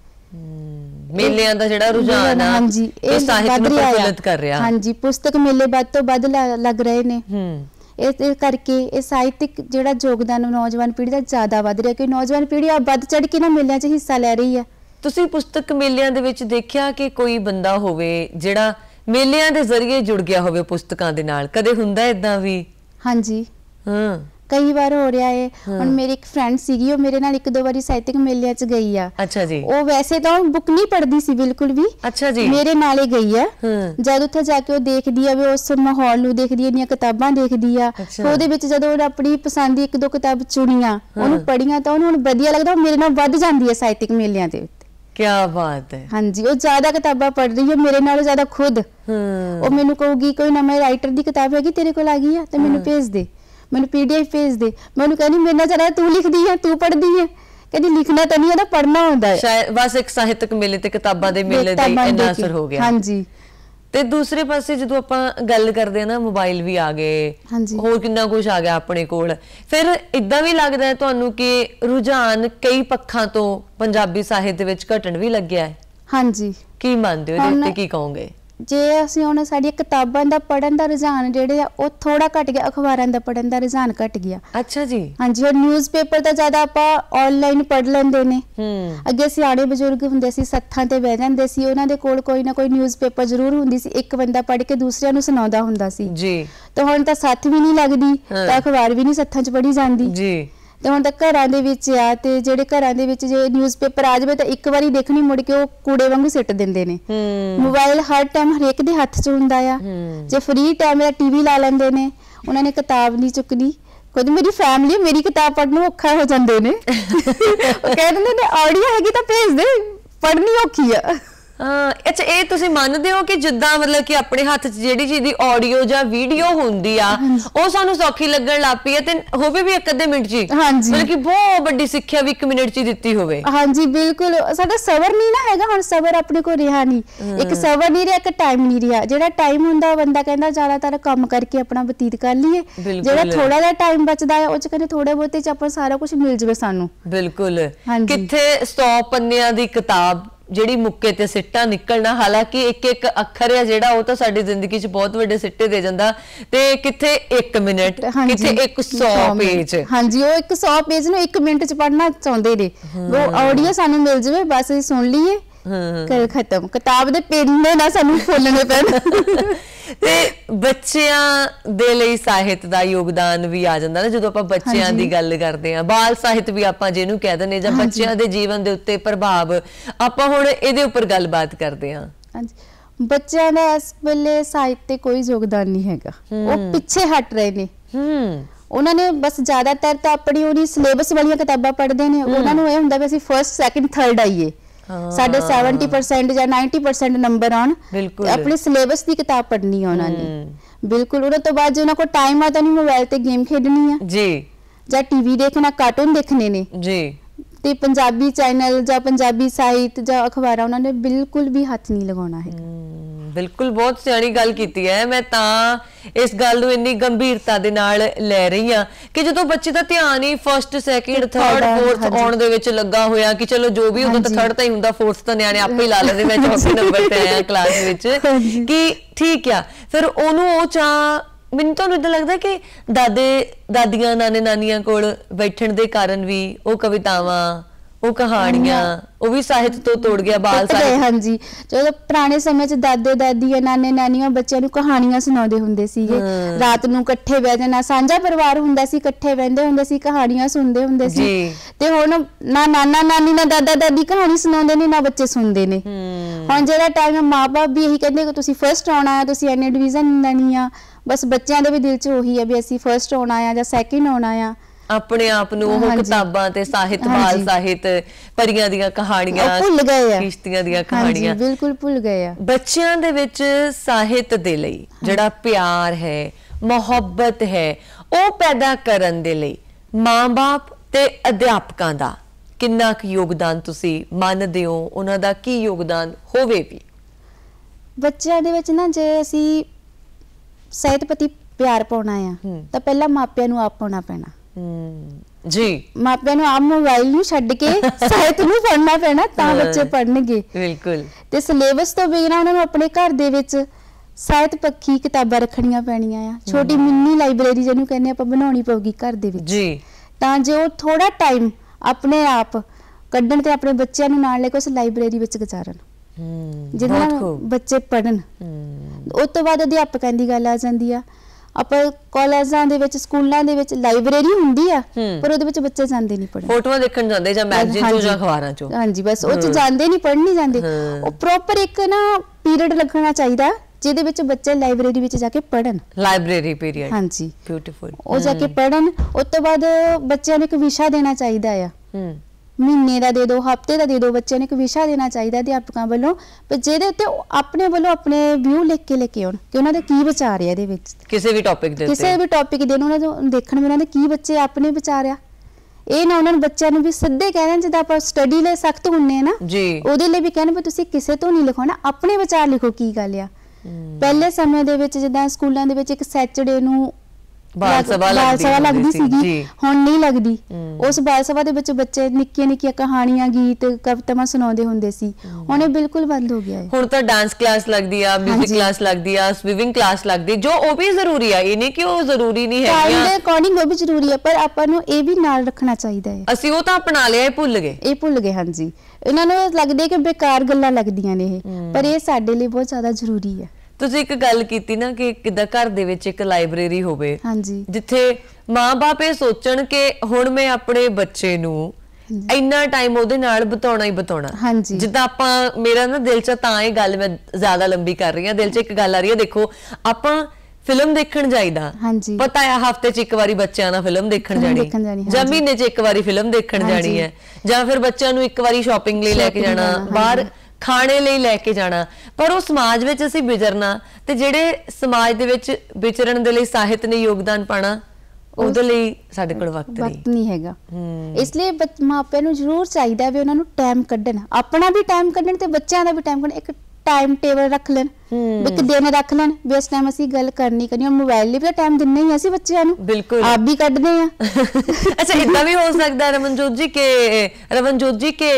ਮੇਲਿਆਂ ਦਾ ਜਿਹੜਾ ਰੁਝਾਨ ਆ ਹਾਂਜੀ ਇਹ ਸਾਹਿਤ ਨੂੰ ਪ੍ਰਫੁੱਲਿਤ ਕਰ ਰਿਹਾ ਹਾਂਜੀ ਪੁਸਤਕ ਮੇਲੇ ਵੱਧ ਤੋਂ ਵੱਧ ਲੱਗ ਰਹੇ ਨੇ ਹੂੰ ਇਸ ਕਰਕੇ ਇਹ ਸਾਹਿਤਿਕ ਜਿਹੜਾ ਯੋਗਦਾਨ ਨੌਜਵਾਨ ਪੀੜ੍ਹੀ ਦਾ ਜ਼ਿਆਦਾ ਵੱਧ ਰਿਹਾ ਕਿ ਨੌਜਵਾਨ ਪੀੜ੍ਹੀ ਆ ਵੱਧ ਚੜ ਕੇ ਨਾ ਮੇਲਿਆਂ 'ਚ ਹਿੱਸਾ ਲੈ ਰਹੀ ਆ ਤੁਸੀਂ ਪੁਸਤਕ ਮੇਲਿਆਂ ਦੇ ਵਿੱਚ ਦੇਖਿਆ ਕਿ ਕੋਈ ਬੰਦਾ ਹੋਵੇ ਜਿਹੜਾ ਮੇਲਿਆਂ ਦੇ ਜ਼ਰੀਏ ਜੁੜ ਗਿਆ ਹੋਵੇ ਪੁਸਤਕਾਂ ਦੇ ਨਾਲ ਕਦੇ ਹੁੰਦਾ ਇਦਾਂ ਵੀ ਹਾਂਜੀ ਹਾਂ ਕਈ ਵਾਰ ਹੋ ਰਿਹਾ ਹੈ ਹੁਣ ਮੇਰੀ ਇੱਕ ਫਰੈਂਡ ਸੀਗੀ ਉਹ ਮੇਰੇ ਨਾਲ ਇੱਕ ਦੋ ਵਾਰੀ ਸਾਹਿਤਕ ਮੇਲਿਆਂ 'ਚ ਗਈ ਆ ਅੱਛਾ ਜੀ ਉਹ ਵੈਸੇ ਤਾਂ ਬੁੱਕ ਨਹੀਂ ਪੜ੍ਹਦੀ ਸੀ ਬਿਲਕੁਲ ਵੀ ਅੱਛਾ ਜੀ ਮੇਰੇ ਨਾਲ ਹੀ ਗਈ ਆ ਜਦ ਉੱਥੇ ਜਾ ਕੇ ਉਹ ਦੇਖਦੀ ਆ ਵੀ ਉਸ ਮਾਹੌਲ ਨੂੰ ਦੇਖਦੀ ਆ ਇੰਨੀਆਂ ਕਿਤਾਬਾਂ ਦੇਖਦੀ ਆ ਉਹਦੇ ਵਿੱਚ ਜਦੋਂ ਉਹ ਆਪਣੀ ਪਸੰਦ ਦੀ ਇੱਕ ਦੋ ਕਿਤਾਬ ਚੁਣੀਆਂ ਉਹਨੂੰ ਪੜ੍ਹੀਆਂ ਤਾਂ ਉਹਨੂੰ ਹੁਣ ਵਧੀਆ ਲੱਗਦਾ ਮੇਰੇ ਨਾਲ ਵੱਧ ਜਾਂਦੀ ਹੈ ਸਾਹਿਤਕ ਮੇਲਿਆਂ ਦੇ ਉੱਤੇ ਕੀ ਬਾਤ ਹੈ ਹਾਂਜੀ ਉਹ ਜ਼ਿਆਦਾ ਕਿਤਾਬਾਂ ਪੜ੍ਹ ਰਹੀ ਹੈ ਮੇਰੇ ਨਾਲੋਂ ਜ਼ਿਆਦਾ ਖੁਦ ਉਹ ਮੈਨੂੰ ਕਹੂਗੀ ਕੋਈ ਨਵੇਂ ਰਾਈਟਰ ਦੀ ਕਿਤਾਬ ਹੈਗੀ ਤੇਰੇ ਕੋਲ ਆ ਗਈ ਆ ਤੇ ਮੈਨੂੰ ਭੇਜ ਦੇ ਮੈਨੂੰ ਪੀਡੀਐਫ ਭੇਜ ਦੇ ਮੈਂ ਉਹਨੂੰ ਕਹਿੰਦੀ ਮੇਰੇ ਨਾਲ ਜ਼ਿਆਦਾ ਤੂੰ ਲਿਖਦੀ ਹੈ ਤੂੰ ਪੜ੍ਹਦੀ ਹੈ ਕਹਿੰਦੀ ਲਿਖਣਾ ਤਾਂ ਨਹੀਂ ਇਹਦਾ ਪੜ੍ਹਨਾ ਹੁੰਦਾ ਹੈ ਸ਼ਾਇਦ ਬਸ ਇੱਕ ਸਾਹਿਤਕ ਮੇਲੇ ਤੇ ਕਿਤਾਬਾਂ ਦੇ ਮੇਲੇ ਦਾ ਇੰਨਾ ਅਸਰ ਹੋ ਗਿਆ ਹਾਂਜੀ ਤੇ ਦੂਸਰੇ ਪਾਸੇ ਜਦੋਂ ਆਪਾਂ ਗੱਲ ਕਰਦੇ ਆ ਨਾ ਮੋਬਾਈਲ ਵੀ ਆ ਗਏ ਹੋਰ ਕਿੰਨਾ ਕੁਝ ਆ ਗਿਆ ਆਪਣੇ ਕੋਲ ਫਿਰ ਇਦਾਂ ਵੀ ਲੱਗਦਾ ਹੈ ਤੁਹਾਨੂੰ ਕਿ ਰੁਝਾਨ ਕਈ ਪੱਖਾਂ ਤੋਂ ਪੰਜਾਬੀ ਸਾਹਿਤ ਦੇ ਵਿੱਚ ਘਟਣ ਵੀ ਲੱਗਿਆ ਹੈ ਹਾਂਜੀ ਕੀ ਮੰਨਦੇ ਹੋ ਜੀ ਤੇ ਕੀ ਕਹੋਗੇ ਜੇ ਅਸੀਂ ਹੁਣ ਸਾਡੀ ਕਿਤਾਬਾਂ ਦਾ ਪੜਨ ਦਾ ਰੁਝਾਨ ਜਿਹੜੇ ਆ ਉਹ ਥੋੜਾ ਘਟ ਗਿਆ ਅਖਬਾਰਾਂ ਦਾ ਪੜਨ ਦਾ ਰੁਝਾਨ ਘਟ ਗਿਆ ਅੱਛਾ ਜੀ ਹਾਂਜੀ ਉਹ ਨਿਊਜ਼ਪੇਪਰ ਤਾਂ ਜ਼ਿਆਦਾ ਆਪਾਂ ਆਨਲਾਈਨ ਪੜ ਲੈਂਦੇ ਨੇ ਹੂੰ ਅੱਗੇ ਸਿਆਣੇ ਬਜ਼ੁਰਗ ਹੁੰਦੇ ਸੀ ਸੱਥਾਂ ਤੇ ਬਹਿ ਜਾਂਦੇ ਸੀ ਉਹਨਾਂ ਦੇ ਕੋਲ ਕੋਈ ਨਾ ਕੋਈ ਨਿਊਜ਼ਪੇਪਰ ਜ਼ਰੂਰ ਹੁੰਦੀ ਸੀ ਇੱਕ ਬੰਦਾ ਪੜ ਕੇ ਦੂਸਰਿਆਂ ਨੂੰ ਸੁਣਾਉਂਦਾ ਹੁੰਦਾ ਸੀ ਜੀ ਤਾਂ ਹੁਣ ਤਾਂ ਸੱਥ ਵੀ ਨਹੀਂ ਲੱਗਦੀ ਤਾਂ ਅਖਬਾਰ ਵੀ ਨਹੀਂ ਸੱਥਾਂ 'ਚ ਪੜੀ ਜਾਂਦੀ ਜੀ ਤੇ ਹੁਣ ਤਾਂ ਘਰਾਂ ਦੇ ਵਿੱਚ ਆ ਤੇ ਜਿਹੜੇ ਘਰਾਂ ਦੇ ਵਿੱਚ ਜੇ ਨਿਊਜ਼ਪੇਪਰ ਆ ਜਾਵੇ ਤਾਂ ਇੱਕ ਵਾਰੀ ਦੇਖਣੀ ਮੁੜ ਕੇ ਉਹ ਕੂੜੇ ਵਾਂਗੂ ਸਿੱਟ ਦਿੰਦੇ ਨੇ ਮੋਬਾਈਲ ਹਰ ਟਾਈਮ ਹਰੇਕ ਦੇ ਹੱਥ 'ਚ ਹੁੰਦਾ ਆ ਜੇ ਫ੍ਰੀ ਟਾਈਮ ਦਾ ਟੀਵੀ ਲਾ ਲੈਂਦੇ ਨੇ ਉਹਨਾਂ ਨੇ ਕਿਤਾਬ ਨਹੀਂ ਚੁੱਕਣੀ ਕੋਈ ਮੇਰੀ ਫੈਮਿਲੀ ਮੇਰੀ ਕਿਤਾਬ ਪੜ੍ਹਨ ਨੂੰ ਔਖਾ ਹੋ ਜਾਂਦੇ ਨੇ ਉਹ ਕਹਿ ਦਿੰਦੇ ਨੇ ਆਡੀਓ ਹੈਗੀ ਤਾਂ ਭੇਜ ਦੇ ਪੜ੍ਹਨੀ ਔਖੀ ਆ ਹਾਂ ਅੱਛਾ ਇਹ ਤੁਸੀਂ ਮੰਨਦੇ ਹੋ ਕਿ ਜਿੱਦਾਂ ਮਤਲਬ ਕਿ ਆਪਣੇ ਹੱਥ 'ਚ ਜਿਹੜੀ ਚੀਜ਼ ਦੀ ਆਡੀਓ ਜਾਂ ਵੀਡੀਓ ਹੁੰਦੀ ਆ ਉਹ ਸਾਨੂੰ ਸੌਖੀ ਲੱਗਣ ਲੱਗ ਪਈ ਹੈ ਤੇ ਹੋਵੇ ਵੀ ਇੱਕ ਅੱਧੇ ਮਿੰਟ 'ਚ ਮਤਲਬ ਕਿ ਬਹੁਤ ਵੱਡੀ ਸਿੱਖਿਆ ਵੀ ਇੱਕ ਮਿੰਟ 'ਚ ਹੀ ਦਿੱਤੀ ਹੋਵੇ ਹਾਂਜੀ ਬਿਲਕੁਲ ਸਾਡਾ ਸਬਰ ਨਹੀਂ ਨਾ ਹੈਗਾ ਹੁਣ ਸਬਰ ਆਪਣੇ ਕੋਲ ਰਿਹਾ ਨਹੀਂ ਇੱਕ ਸਬਰ ਨਹੀਂ ਰਿਹਾ ਇੱਕ ਟਾਈਮ ਨਹੀਂ ਰਿਹਾ ਜਿਹੜਾ ਟਾਈਮ ਹੁੰਦਾ ਉਹ ਬੰਦਾ ਕਹਿੰਦਾ ਜ਼ਿਆਦਾਤਰ ਕੰਮ ਕਰਕੇ ਆਪਣਾ ਬਤੀਤ ਕਰ ਲਈਏ ਜਿਹੜਾ ਥੋੜਾ ਜਿਹਾ ਟਾਈਮ ਬਚਦਾ ਹੈ ਉਹ 'ਚ ਕਹਿੰਦੇ ਥੋੜੇ ਬਹੁਤੇ 'ਚ ਆਪਾਂ ਸਾਰਾ ਕੁਝ ਮਿਲ ਜਾਵੇ ਸਾਨੂੰ ਬਿਲਕੁਲ ਕਿੱਥੇ ਸੌ ਪੰਨਿਆਂ ਦੀ ਕਿਤਾਬ ਜਿਹੜੀ ਮੁੱਕੇ ਤੇ ਸਿੱਟਾ ਨਿਕਲਣਾ ਹਾਲਾਂਕਿ ਇੱਕ ਇੱਕ ਅੱਖਰ ਹੈ ਜਿਹੜਾ ਉਹ ਤਾਂ ਸਾਡੀ ਜ਼ਿੰਦਗੀ 'ਚ ਬਹੁਤ ਵੱਡੇ ਸਿੱਟੇ ਦੇ ਜਾਂਦਾ ਤੇ ਕਿੱਥੇ ਇੱਕ ਮਿੰਟ ਕਿੱਥੇ ਇੱਕ ਸੌ ਪੇਜ ਹਾਂਜੀ ਉਹ ਇੱਕ ਸੌ ਪੇਜ ਨੂੰ ਇੱਕ ਮਿੰਟ 'ਚ ਪੜ੍ਹਨਾ ਚਾਹੁੰਦੇ ਨੇ ਉਹ ਆਡੀਓ ਸਾਨੂੰ ਮਿਲ ਜਾਵੇ ਬਸ ਸੁਣ ਲਈਏ ਕਰ ਖਤਮ ਕਿਤਾਬ ਦੇ ਪੇਨੇ ਨਾ ਸਾਨੂੰ ਫੁੱਲਣੇ ਪੈਣ ਤੇ ਬੱਚਿਆਂ ਦੇ ਲਈ ਸਾਹਿਤ ਦਾ ਯੋਗਦਾਨ ਵੀ ਆ ਜਾਂਦਾ ਨਾ ਜਦੋਂ ਆਪਾਂ ਬੱਚਿਆਂ ਦੀ ਗੱਲ ਕਰਦੇ ਆ ਬਾਲ ਸਾਹਿਤ ਵੀ ਆਪਾਂ ਜਿਹਨੂੰ ਕਹਿ ਦਿੰਦੇ ਜਾਂ ਬੱਚਿਆਂ ਦੇ ਜੀਵਨ ਦੇ ਉੱਤੇ ਪ੍ਰਭਾਵ ਆਪਾਂ ਹੁਣ ਇਹਦੇ ਉੱਪਰ ਗੱਲਬਾਤ ਕਰਦੇ ਆ ਹਾਂਜੀ ਬੱਚਿਆਂ ਦਾ ਇਸ ਵੇਲੇ ਸਾਹਿਤ ਤੇ ਕੋਈ ਯੋਗਦਾਨ ਨਹੀਂ ਹੈਗਾ ਉਹ ਪਿੱਛੇ ਹਟ ਰਹੇ ਨੇ ਹੂੰ ਉਹਨਾਂ ਨੇ ਬਸ ਜ਼ਿਆਦਾਤਰ ਤਾਂ ਆਪਣੀ ਉਹਦੀ ਸਿਲੇਬਸ ਵਾਲੀਆਂ ਕਿਤਾਬਾਂ ਪੜ੍ਹਦੇ ਨੇ ਉਹਨਾਂ ਨੂੰ ਇਹ ਹੁੰਦਾ ਵੀ ਅਸੀਂ ਫਰਸਟ ਸੈਕਿੰਡ ਥਰਡ ਆਈਏ ਸਾਡੇ ਸੱਤਰ ਪਰਸੈਂਟ ਜਾਂ ਨੱਬੇ ਪਰਸੈਂਟ ਨੰਬਰ ਆਉਣ ਆਪਣੇ ਸਿਲੇਬਸ ਦੀ ਕਿਤਾਬ ਪੜ੍ਹਨੀ ਆ ਉਹਨਾਂ ਨੇ ਬਿਲਕੁਲ ਉਹਨਾਂ ਤੋਂ ਬਾਅਦ ਜੇ ਉਹਨਾਂ ਕੋਲ ਟਾਈਮ ਆ ਤਾਂ ਨਹੀਂ ਮੋਬਾਈਲ ਤੇ ਗੇਮ ਖੇਡਣੀ ਆ ਜੀ ਜਾਂ ਟੀਵੀ ਦੇਖਣਾ ਕਾਰਟੂਨ ਦੇਖਣੇ ਨੇ ਜੀ ਤੇ ਪੰਜਾਬੀ ਚੈਨਲ ਜਾਂ ਪੰਜਾਬੀ ਸਾਹਿਤ ਜਾਂ ਅਖਬਾਰਾਂ ਉਹਨਾਂ ਨੇ ਬਿਲਕੁਲ ਵੀ ਹੱਥ ਨਹੀਂ ਲਗਾਉਣਾ ਹੈ ਬਿਲਕੁਲ ਬਹੁਤ ਸਿਆਣੀ ਗੱਲ ਕੀਤੀ ਹੈ ਮੈਂ ਤਾਂ ਇਸ ਗੱਲ ਨੂੰ ਇੰਨੀ ਗੰਭੀਰਤਾ ਦੇ ਨਾਲ ਲੈ ਰਹੀ ਹਾਂ ਕਿ ਜਦੋਂ ਬੱਚੇ ਦਾ ਧਿਆਨ ਹੀ ਫਸਟ ਸੈਕਿੰਡ ਥਰਡ ਫੋਰਥ ਆਉਣ ਦੇ ਵਿੱਚ ਲੱਗਾ ਹੋਇਆ ਕਿ ਚਲੋ ਜੋ ਵੀ ਉਦੋਂ ਤਾਂ ਥਰਡ ਤਾਂ ਹੀ ਹੁੰਦਾ ਫੋਰਥ ਤਾਂ ਨਿਆਣੇ ਆਪੇ ਹੀ ਲਾ ਲੈਂਦੇ ਮੈਂ ਚੌਥੇ ਨੰਬਰ ਤੇ ਆਇਆ ਕਲਾਸ ਵਿੱਚ ਕਿ ਠੀਕ ਆ ਫਿਰ ਉਹਨੂੰ ਉਹ ਚਾਹ ਮੈਨੂੰ ਤੁਹਾਨੂੰ ਇਦਾਂ ਲੱਗਦਾ ਕਿ ਦਾਦੇ ਦਾਦੀਆਂ ਨਾਨੇ ਨਾਨੀਆਂ ਕੋਲ ਬੈਠਣ ਦੇ ਕਾਰਨ ਵੀ ਉਹ ਕਵਿਤਾਵਾਂ ਉਹ ਕਹਾਣੀਆਂ ਉਹ ਵੀ ਸਾਹਿਤ ਤੋਂ ਤੋੜ ਗਿਆ ਬਾਲ ਸਾਹਿਤ। ਹਾਂਜੀ, ਜਦੋਂ ਪੁਰਾਣੇ ਸਮੇਂ 'ਚ ਦਾਦੇ ਦਾਦੀਆਂ ਨਾਨੇ ਨਾਨੀਆਂ ਬੱਚਿਆਂ ਨੂੰ ਕਹਾਣੀਆਂ ਸੁਣਾਉਂਦੇ ਹੁੰਦੇ ਸੀਗੇ, ਰਾਤ ਨੂੰ ਇਕੱਠੇ ਬਹਿ ਜਾਣਾ, ਸਾਂਝਾ ਪਰਿਵਾਰ ਹੁੰਦਾ ਸੀ, ਇਕੱਠੇ ਬਹਿੰਦੇ ਹੁੰਦੇ ਸੀ, ਕਹਾਣੀਆਂ ਸੁਣਦੇ ਹੁੰਦੇ ਸੀ। ਤੇ ਹੁਣ ਨਾ ਨਾਨਾ ਨਾਨੀ ਨਾ ਦਾਦਾ ਦਾਦੀ ਕਹਾਣੀ ਸੁਣਾਉਂਦੇ ਨੇ, ਨਾ ਬੱਚੇ ਸੁਣਦੇ ਨੇ। ਹੁਣ ਜਿਹੜਾ ਟਾਈਮ ਮਾਂ-ਬਾਪ ਵੀ ਇਹੀ ਕਹਿੰਦੇ ਕਿ ਤੁਸੀਂ ਫਸਟ ਆਉਣਾ ਆ, ਤੁਸੀਂ ਇੰਨੇ ਡਿਵੀਜ਼ਨ ਲੈਣੀ ਆ, ਬਸ ਬੱਚਿਆਂ ਦੇ ਵੀ ਦਿਲ 'ਚ ਉਹੀ ਆ ਵੀ ਅਸੀਂ ਫਸਟ ਆਉਣਾ ਆ ਜਾਂ ਸੈਕਿੰਡ ਆਉਣਾ ਆ। ਆਪਣੇ ਆਪ ਨੂੰ ਉਹ ਕਿਤਾਬਾਂ ਤੇ ਸਾਹਿਤ, ਬਾਲ ਸਾਹਿਤ, ਪਰੀਆਂ ਦੀਆਂ ਕਹਾਣੀਆਂ ਭੁੱਲ ਗਏ ਆ, ਕਿਸ਼ਤੀਆਂ ਦੀਆਂ ਕਹਾਣੀਆਂ ਬਿਲਕੁਲ ਭੁੱਲ ਗਏ ਆ। ਬੱਚਿਆਂ ਦੇ ਵਿੱਚ ਸਾਹਿਤ ਦੇ ਲਈ ਜਿਹੜਾ ਪਿਆਰ ਹੈ, ਮੁਹੱਬਤ ਹੈ, ਉਹ ਪੈਦਾ ਕਰਨ ਦੇ ਲਈ ਮਾਂ-ਬਾਪ ਤੇ ਅਧਿਆਪਕਾਂ ਦਾ ਕਿੰਨਾ ਕੁ ਯੋਗਦਾਨ ਤੁਸੀਂ ਮੰਨਦੇ ਹੋ? ਉਹਨਾਂ ਦਾ ਕੀ ਯੋਗਦਾਨ ਹੋਵੇ ਵੀ ਬੱਚਿਆਂ ਦੇ ਵਿੱਚ ਨਾ? ਜੇ ਅਸੀਂ ਸਾਹਿਤ ਪ੍ਰਤੀ ਪਿਆਰ ਪਾਉਣਾ ਆ ਤਾਂ ਪਹਿਲਾਂ ਮਾਪਿਆਂ ਨੂੰ ਆਪ ਪਾਉਣਾ ਪੈਣਾ ਜੀ। ਮਾਪਿਆਂ ਨੂੰ ਆਪ ਮੋਬਾਈਲ ਨੂੰ ਛੱਡ ਕੇ ਸਾਹਿਤ ਨੂੰ ਪੜ੍ਹਨਾ ਪੈਣਾ, ਤਾਂ ਬੱਚੇ ਪੜ੍ਹਨਗੇ। ਬਿਲਕੁਲ। ਤੇ ਸਿਲੇਬਸ ਤੋਂ ਬਿਨਾਂ ਉਹਨਾਂ ਨੂੰ ਆਪਣੇ ਘਰ ਦੇ ਵਿੱਚ ਸਾਹਿਤ ਪੱਖੀ ਕਿਤਾਬਾਂ ਰੱਖਣੀਆਂ ਪੈਣੀਆਂ ਆ। ਛੋਟੀ ਮਿੰਨੀ ਲਾਇਬ੍ਰੇਰੀ ਜਿਹਨੂੰ ਕਹਿੰਦੇ ਆਪਾਂ ਬਣਾਉਣੀ ਪਊਗੀ ਘਰ ਦੇ ਵਿੱਚ ਜੀ, ਤਾਂ ਜੇ ਉਹ ਥੋੜਾ ਟਾਈਮ ਆਪਣੇ ਆਪ ਕੱਢਣ ਤੇ ਆਪਣੇ ਬੱਚਿਆਂ ਨੂੰ ਨਾਲ ਲੈ ਕੇ ਉਸ ਲਾਇਬ੍ਰੇਰੀ ਵਿੱਚ ਗੁਜ਼ਾਰਨ, ਜਿਹਦੇ ਨਾਲ ਬੱਚੇ ਪੜ੍ਹਨ। ਉਸ ਤੋਂ ਬਾਅਦ ਅਧਿਆਪਕਾਂ ਦੀ ਗੱਲ ਆ ਜਾਂਦੀ ਆ। ਆਪਾਂ ਕਾਲਜਾਂ ਦੇ ਵਿੱਚ, ਸਕੂਲਾਂ ਦੇ ਵਿੱਚ ਲਾਇਬ੍ਰੇਰੀ ਹੁੰਦੀ ਆ, ਪਰ ਉਹਦੇ ਵਿੱਚ ਬੱਚੇ ਜਾਂਦੇ ਨਹੀਂ ਪੜ੍ਹਨ, ਫੋਟੋਆਂ ਦੇਖਣ ਜਾਂਦੇ ਜਾਂ ਮੈਗਜ਼ੀਨ ਚੋਂ ਜਾਂ ਅਖਬਾਰਾਂ ਚੋਂ। ਹਾਂਜੀ, ਬਸ ਉਹ ਚ ਜਾਂਦੇ ਨਹੀਂ, ਪੜ੍ਹਨ ਨਹੀਂ ਜਾਂਦੇ। ਉਹ ਪ੍ਰੋਪਰ ਇੱਕ ਨਾ ਪੀਰੀਅਡ ਲੱਗਣਾ ਚਾਹੀਦਾ ਜਿਹਦੇ ਵਿੱਚ ਬੱਚੇ ਲਾਇਬ੍ਰੇਰੀ ਵਿੱਚ ਜਾ ਕੇ ਪੜ੍ਹਨ। ਲਾਇਬ੍ਰੇਰੀ ਪੀਰੀਅਡ, ਹਾਂਜੀ, ਬਿਊਟੀਫੁਲ। ਉਹ ਜਾ ਕੇ ਪੜ੍ਹਨ। ਉਸ ਤੋਂ ਬਾਅਦ ਬੱਚਿਆਂ ਨੂੰ ਇੱਕ ਵਿਸ਼ਾ ਦੇਣਾ ਚਾਹੀਦਾ ਆ, ਮਹੀਨੇ ਦਾ ਦੇ ਦੋ, ਹਫਤੇ ਦਾ ਦੇ ਦੋ, ਬੱਚਿਆਂ ਨੂੰ ਇੱਕ ਵਿਸ਼ਾ ਦੇਣਾ ਚਾਹੀਦਾ ਅਧਿਆਪਕਾਂ ਵੱਲੋਂ, ਪਰ ਜਿਹਦੇ ਉੱਤੇ ਆਪਣੇ ਵੱਲੋਂ ਆਪਣੇ ਵਿਊ ਲਿਖ ਕੇ ਲੈ ਕੇ ਆਉਣ ਕਿ ਉਹਨਾਂ ਦੇ ਕੀ ਵਿਚਾਰ ਆ ਇਹਦੇ ਵਿੱਚ, ਕਿਸੇ ਵੀ ਟੌਪਿਕ ਦੇ, ਕਿਸੇ ਵੀ ਟੌਪਿਕ ਦੇ ਉਹਨਾਂ ਨੂੰ ਦੇਖਣ ਵੀ ਉਹਨਾਂ ਦੇ ਕੀ ਬੱਚੇ ਆਪਣੇ ਵਿਚਾਰ ਆ। ਇਹ ਨਾ ਉਹਨਾਂ ਨੂੰ ਬੱਚਿਆਂ ਨੂੰ ਵੀ ਸਿੱਧੇ ਕਹਿ ਦੇਣ, ਜਿੱਦਾਂ ਆਪਾਂ ਸਟੱਡੀ ਲਈ ਸਖਤ ਹੁੰਨੇ ਆ ਨਾ ਜੀ, ਉਹਦੇ ਲਈ ਵੀ ਕਹਿਣ ਵੀ ਤੁਸੀਂ ਕਿਸੇ ਤੋਂ ਨਹੀਂ ਲਿਖਾਉਣਾ, ਆਪਣੇ ਵਿਚਾਰ ਲਿਖੋ ਕੀ ਗੱਲ ਆ। ਪਹਿਲੇ ਸਮੇਂ ਦੇ ਵਿੱਚ ਜਿੱਦਾਂ ਸਕੂਲਾਂ ਦੇ ਵਿੱਚ ਇੱਕ ਸੈਚਰਡੇ ਨੂੰ ਬਾਲ ਸਭਾ ਲੱਗਦੀ ਸੀਗੀ, ਹੁਣ ਨਹੀਂ ਲੱਗਦੀ। ਉਸ ਬਾਲ ਸਭਾ ਦੇ ਵਿੱਚ ਬੱਚੇ ਨਿੱਕੀਆਂ ਨਿੱਕੀਆਂ ਕਹਾਣੀਆਂ, ਗੀਤ, ਕਵਿਤਾਵਾਂ ਸੁਣਾਉਂਦੇ ਹੁੰਦੇ ਸੀ, ਹੁਣ ਇਹ ਬਿਲਕੁਲ ਬੰਦ ਹੋ ਗਿਆ ਹੈ। ਹੁਣ ਤਾਂ ਡਾਂਸ ਕਲਾਸ ਲੱਗਦੀ ਆ, ਮਿਊਜ਼ਿਕ ਕਲਾਸ ਲੱਗਦੀ ਆ, ਸਵਿਮਿੰਗ ਕਲਾਸ ਲੱਗਦੀ, ਜੋ ਉਹ ਵੀ ਜ਼ਰੂਰੀ ਆ। ਇਹ ਨਹੀਂ ਕਿ ਉਹ ਜ਼ਰੂਰੀ ਨਹੀਂ ਹੈ, ਟਾਈਮ ਦੇ ਅਕੋਰਡਿੰਗ ਉਹ ਵੀ ਜ਼ਰੂਰੀ ਹੈ, ਪਰ ਆਪਾਂ ਨੂੰ ਇਹ ਵੀ ਨਾਲ ਰੱਖਣਾ ਚਾਹੀਦਾ ਹੈ। ਅਸੀਂ ਉਹ ਤਾਂ ਅਪਣਾ ਲਿਆ, ਇਹ ਭੁੱਲ ਗਏ, ਇਹ ਭੁੱਲ ਗਏ। ਹਾਂਜੀ, ਇਹਨਾਂ ਨੂੰ ਲੱਗਦਾ ਕਿ ਬੇਕਾਰ ਗੱਲਾਂ ਲੱਗਦੀਆਂ ਨੇ ਇਹ, ਪਰ ਇਹ ਸਾਡੇ ਲਈ ਬਹੁਤ ਜ਼ਿਆਦਾ ਜ਼ਰੂਰੀ ਹੈ। ਤੁਸੀਂ ਇੱਕ ਗੱਲ ਕੀਤੀ ਨਾ ਕਿ ਕਿੱਦਾਂ ਘਰ ਦੇ ਵਿੱਚ ਇੱਕ ਲਾਇਬ੍ਰੇਰੀ ਹੋਵੇ, ਹਾਂਜੀ, ਜਿੱਥੇ ਮਾਂ-ਬਾਪ ਇਹ ਸੋਚਣ ਕਿ ਹੁਣ ਮੈਂ ਆਪਣੇ ਬੱਚੇ ਨੂੰ ਇੰਨਾ ਟਾਈਮ ਉਹਦੇ ਨਾਲ ਬਿਤਾਉਣਾ ਹੀ ਬਿਤਾਉਣਾ। ਹਾਂਜੀ, ਜਿੱਦਾਂ ਆਪਾਂ, ਮੇਰਾ ਨਾ ਦਿਲ 'ਚ ਤਾਂ ਇਹ ਗੱਲ, ਮੈਂ ਜ਼ਿਆਦਾ ਲੰਬੀ ਕਰ ਰਹੀ ਹਾਂ, ਦਿਲ 'ਚ ਇੱਕ ਗੱਲ ਆ ਰਹੀ ਹੈ। ਦੇਖੋ, ਆਪਾਂ ਫਿਲਮ ਦੇਖਣ ਜਾਈਦਾ, ਪਤਾ ਹੈ ਹਫਤੇ 'ਚ ਇੱਕ ਵਾਰੀ ਬੱਚਿਆਂ ਨਾਲ ਫਿਲਮ ਦੇਖਣ ਜਾਣੀ, ਜਾਂ ਮਹੀਨੇ 'ਚ ਇੱਕ ਵਾਰੀ ਫਿਲਮ ਦੇਖਣ ਜਾਣੀ ਹੈ, ਜਾਂ ਫਿਰ ਬੱਚਿਆਂ ਨੂੰ ਇੱਕ ਵਾਰੀ ਸ਼ਾਪਿੰਗ ਲਈ ਲੈ ਕੇ ਜਾਣਾ, ਬਾਹਰ ਖਾਣੇ ਲਈ ਲੈ ਕੇ ਜਾਣਾ। ਪਰ ਉਹ ਸਮਾਜ ਵਿੱਚ ਅਸੀਂ ਵਿਚਰਨਾ, ਤੇ ਜਿਹੜੇ ਸਮਾਜ ਦੇ ਵਿੱਚ ਵਿਚਰਨ ਦੇ ਲਈ ਸਾਹਿਤ ਨੇ ਯੋਗਦਾਨ ਪਾਣਾ, ਉਹਦੇ ਲਈ ਸਾਡੇ ਕੋਲ ਵਕਤ ਨਹੀਂ ਹੈਗਾ। ਇਸ ਲਈ ਮਾਪਿਆਂ ਨੂੰ ਜ਼ਰੂਰ ਚਾਹੀਦਾ ਵੀ ਉਹਨਾਂ ਨੂੰ ਟਾਈਮ ਕੱਢਣ, ਆਪਣਾ ਵੀ ਟਾਈਮ ਕੱਢਣ ਤੇ ਬੱਚਿਆਂ ਦਾ ਵੀ ਟਾਈਮ ਕੱਢਣ। ਇੱਕ ਟਾਈਮ ਟੇਬਲ ਰੱਖ ਲੈਣ, ਇੱਕ ਦਿਨ ਰੱਖ ਲੈਣ ਵੀ ਇਸ ਟਾਈਮ ਅਸੀਂ ਗੱਲ ਕਰਨੀ ਕਰਨੀ। ਮੋਬਾਈਲ ਲਈ ਵੀ ਟਾਈਮ ਦਿੰਨੇ ਹੀ ਅਸੀਂ ਬੱਚਿਆਂ ਨੂੰ, ਬਿਲਕੁਲ ਆਪ ਵੀ ਕੱਢਦੇ ਆ। ਅੱਛਾ, ਇਦਾਂ ਵੀ ਹੋ ਸਕਦਾ ਰਮਨਜੋਤ ਜੀ ਕਿ ਰਮਨਜੋਤ ਜੀ ਕਿ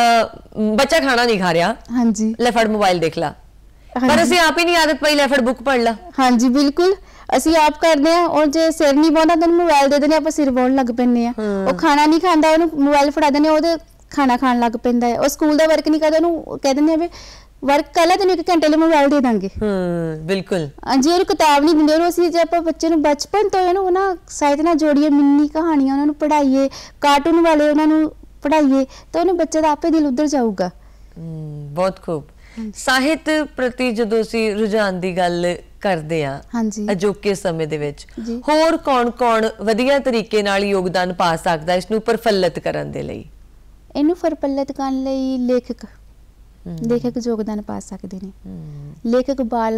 ਬੱਚਾ ਖਾਣਾ ਨਹੀਂ ਖਾ ਰਿਹਾ, ਹਾਂਜੀ, ਲੈ ਫੜ ਮੋਬਾਈਲ ਦੇਖ ਲਾ, ਪਰ ਅਸੀਂ ਆਪ ਹੀ ਨਹੀਂ ਆਦਤ ਪਈ, ਲੈ ਫੜ ਬੁੱਕ ਪੜ੍ਹ ਲਾ। ਹਾਂਜੀ, ਬਿਲਕੁਲ ਅਸੀਂ ਆਪ ਕਰਦੇ ਆ। ਔਰ ਜੇ ਸਿਰ ਨਹੀਂ ਪਾਉਂਦਾ ਤਾਂ ਮੋਬਾਈਲ ਦੇ ਦਿੰਦੇ, ਆਪਾਂ ਸਿਰ ਪਾਉਣ ਲੱਗ ਪੈਂਦੇ ਆ। ਉਹ ਖਾਣਾ ਨਹੀਂ ਖਾਂਦਾ, ਉਹਨੂੰ ਮੋਬਾਈਲ ਫੜਾ ਦਿੰਦੇ, ਉਹਦੇ ਖਾਣਾ ਖਾਣ ਲੱਗ ਪੈਂਦਾ ਹੈ। ਉਹ ਸਕੂਲ ਦਾ ਵਰਕ ਨਹੀਂ ਕਰਦਾ, ਉਹਨੂੰ ਕਹਿ ਦਿੰਦੇ ਆ ਵੀ ਵਰਕ ਕਰ ਲੈ, ਤੈਨੂੰ ਇੱਕ ਘੰਟੇ ਲਈ ਮੋਬਾਈਲ ਦੇ ਦਾਂਗੇ। ਹੂੰ, ਬਿਲਕੁਲ। ਜੇ ਉਹਨੂੰ ਕਿਤਾਬ ਨਹੀਂ ਦਿੰਦੇ, ਉਹਨੂੰ ਅਸੀਂ ਜੇ ਆਪਾਂ ਬੱਚੇ ਨੂੰ ਬਚਪਨ ਤੋਂ ਇਹਨੂੰ ਨਾ ਸਾਹਿਤ ਨਾਲ ਜੋੜੀਏ, ਮਿੰਨੀ ਕਹਾਣੀਆਂ ਉਹਨਾਂ ਨੂੰ ਪੜ੍ਹਾਈਏ, ਕਾਰਟੂਨ ਵਾਲੇ ਉਹਨਾਂ ਨੂੰ ਪੜ੍ਹਾਈਏ, ਤਾਂ ਉਹਨੂੰ ਬੱਚੇ ਦਾ ਆਪੇ ਦਿਲ ਉੱਧਰ ਜਾਊਗਾ। ਬਹੁਤ ਖੂਬ। ਸਾਹਿਤ ਪ੍ਰਤੀ ਜਦੋਂ ਅਸੀਂ ਰੁਝਾਨ ਦੀ ਗੱਲ ਕਰਦੇ ਆ ਅਜੋਕੇ ਸਮੇਂ ਦੇ ਵਿੱਚ, ਹੋਰ ਕੌਣ-ਕੌਣ ਵਧੀਆ ਤਰੀਕੇ ਨਾਲ ਯੋਗਦਾਨ ਪਾ ਸਕਦਾ ਇਸ ਨੂੰ ਪ੍ਰਫੁੱਲਤ ਕਰਨ ਦੇ ਲਈ? ਇਹਨੂੰ ਪ੍ਰਫੁੱਲਤ ਕਰਨ ਲਈ ਲੇਖਕ ਲੇਖਕ ਯੋਗਦਾਨ ਪਾ ਸਕਦੇ ਨੇ। ਲੇਖਕ ਬਾਲ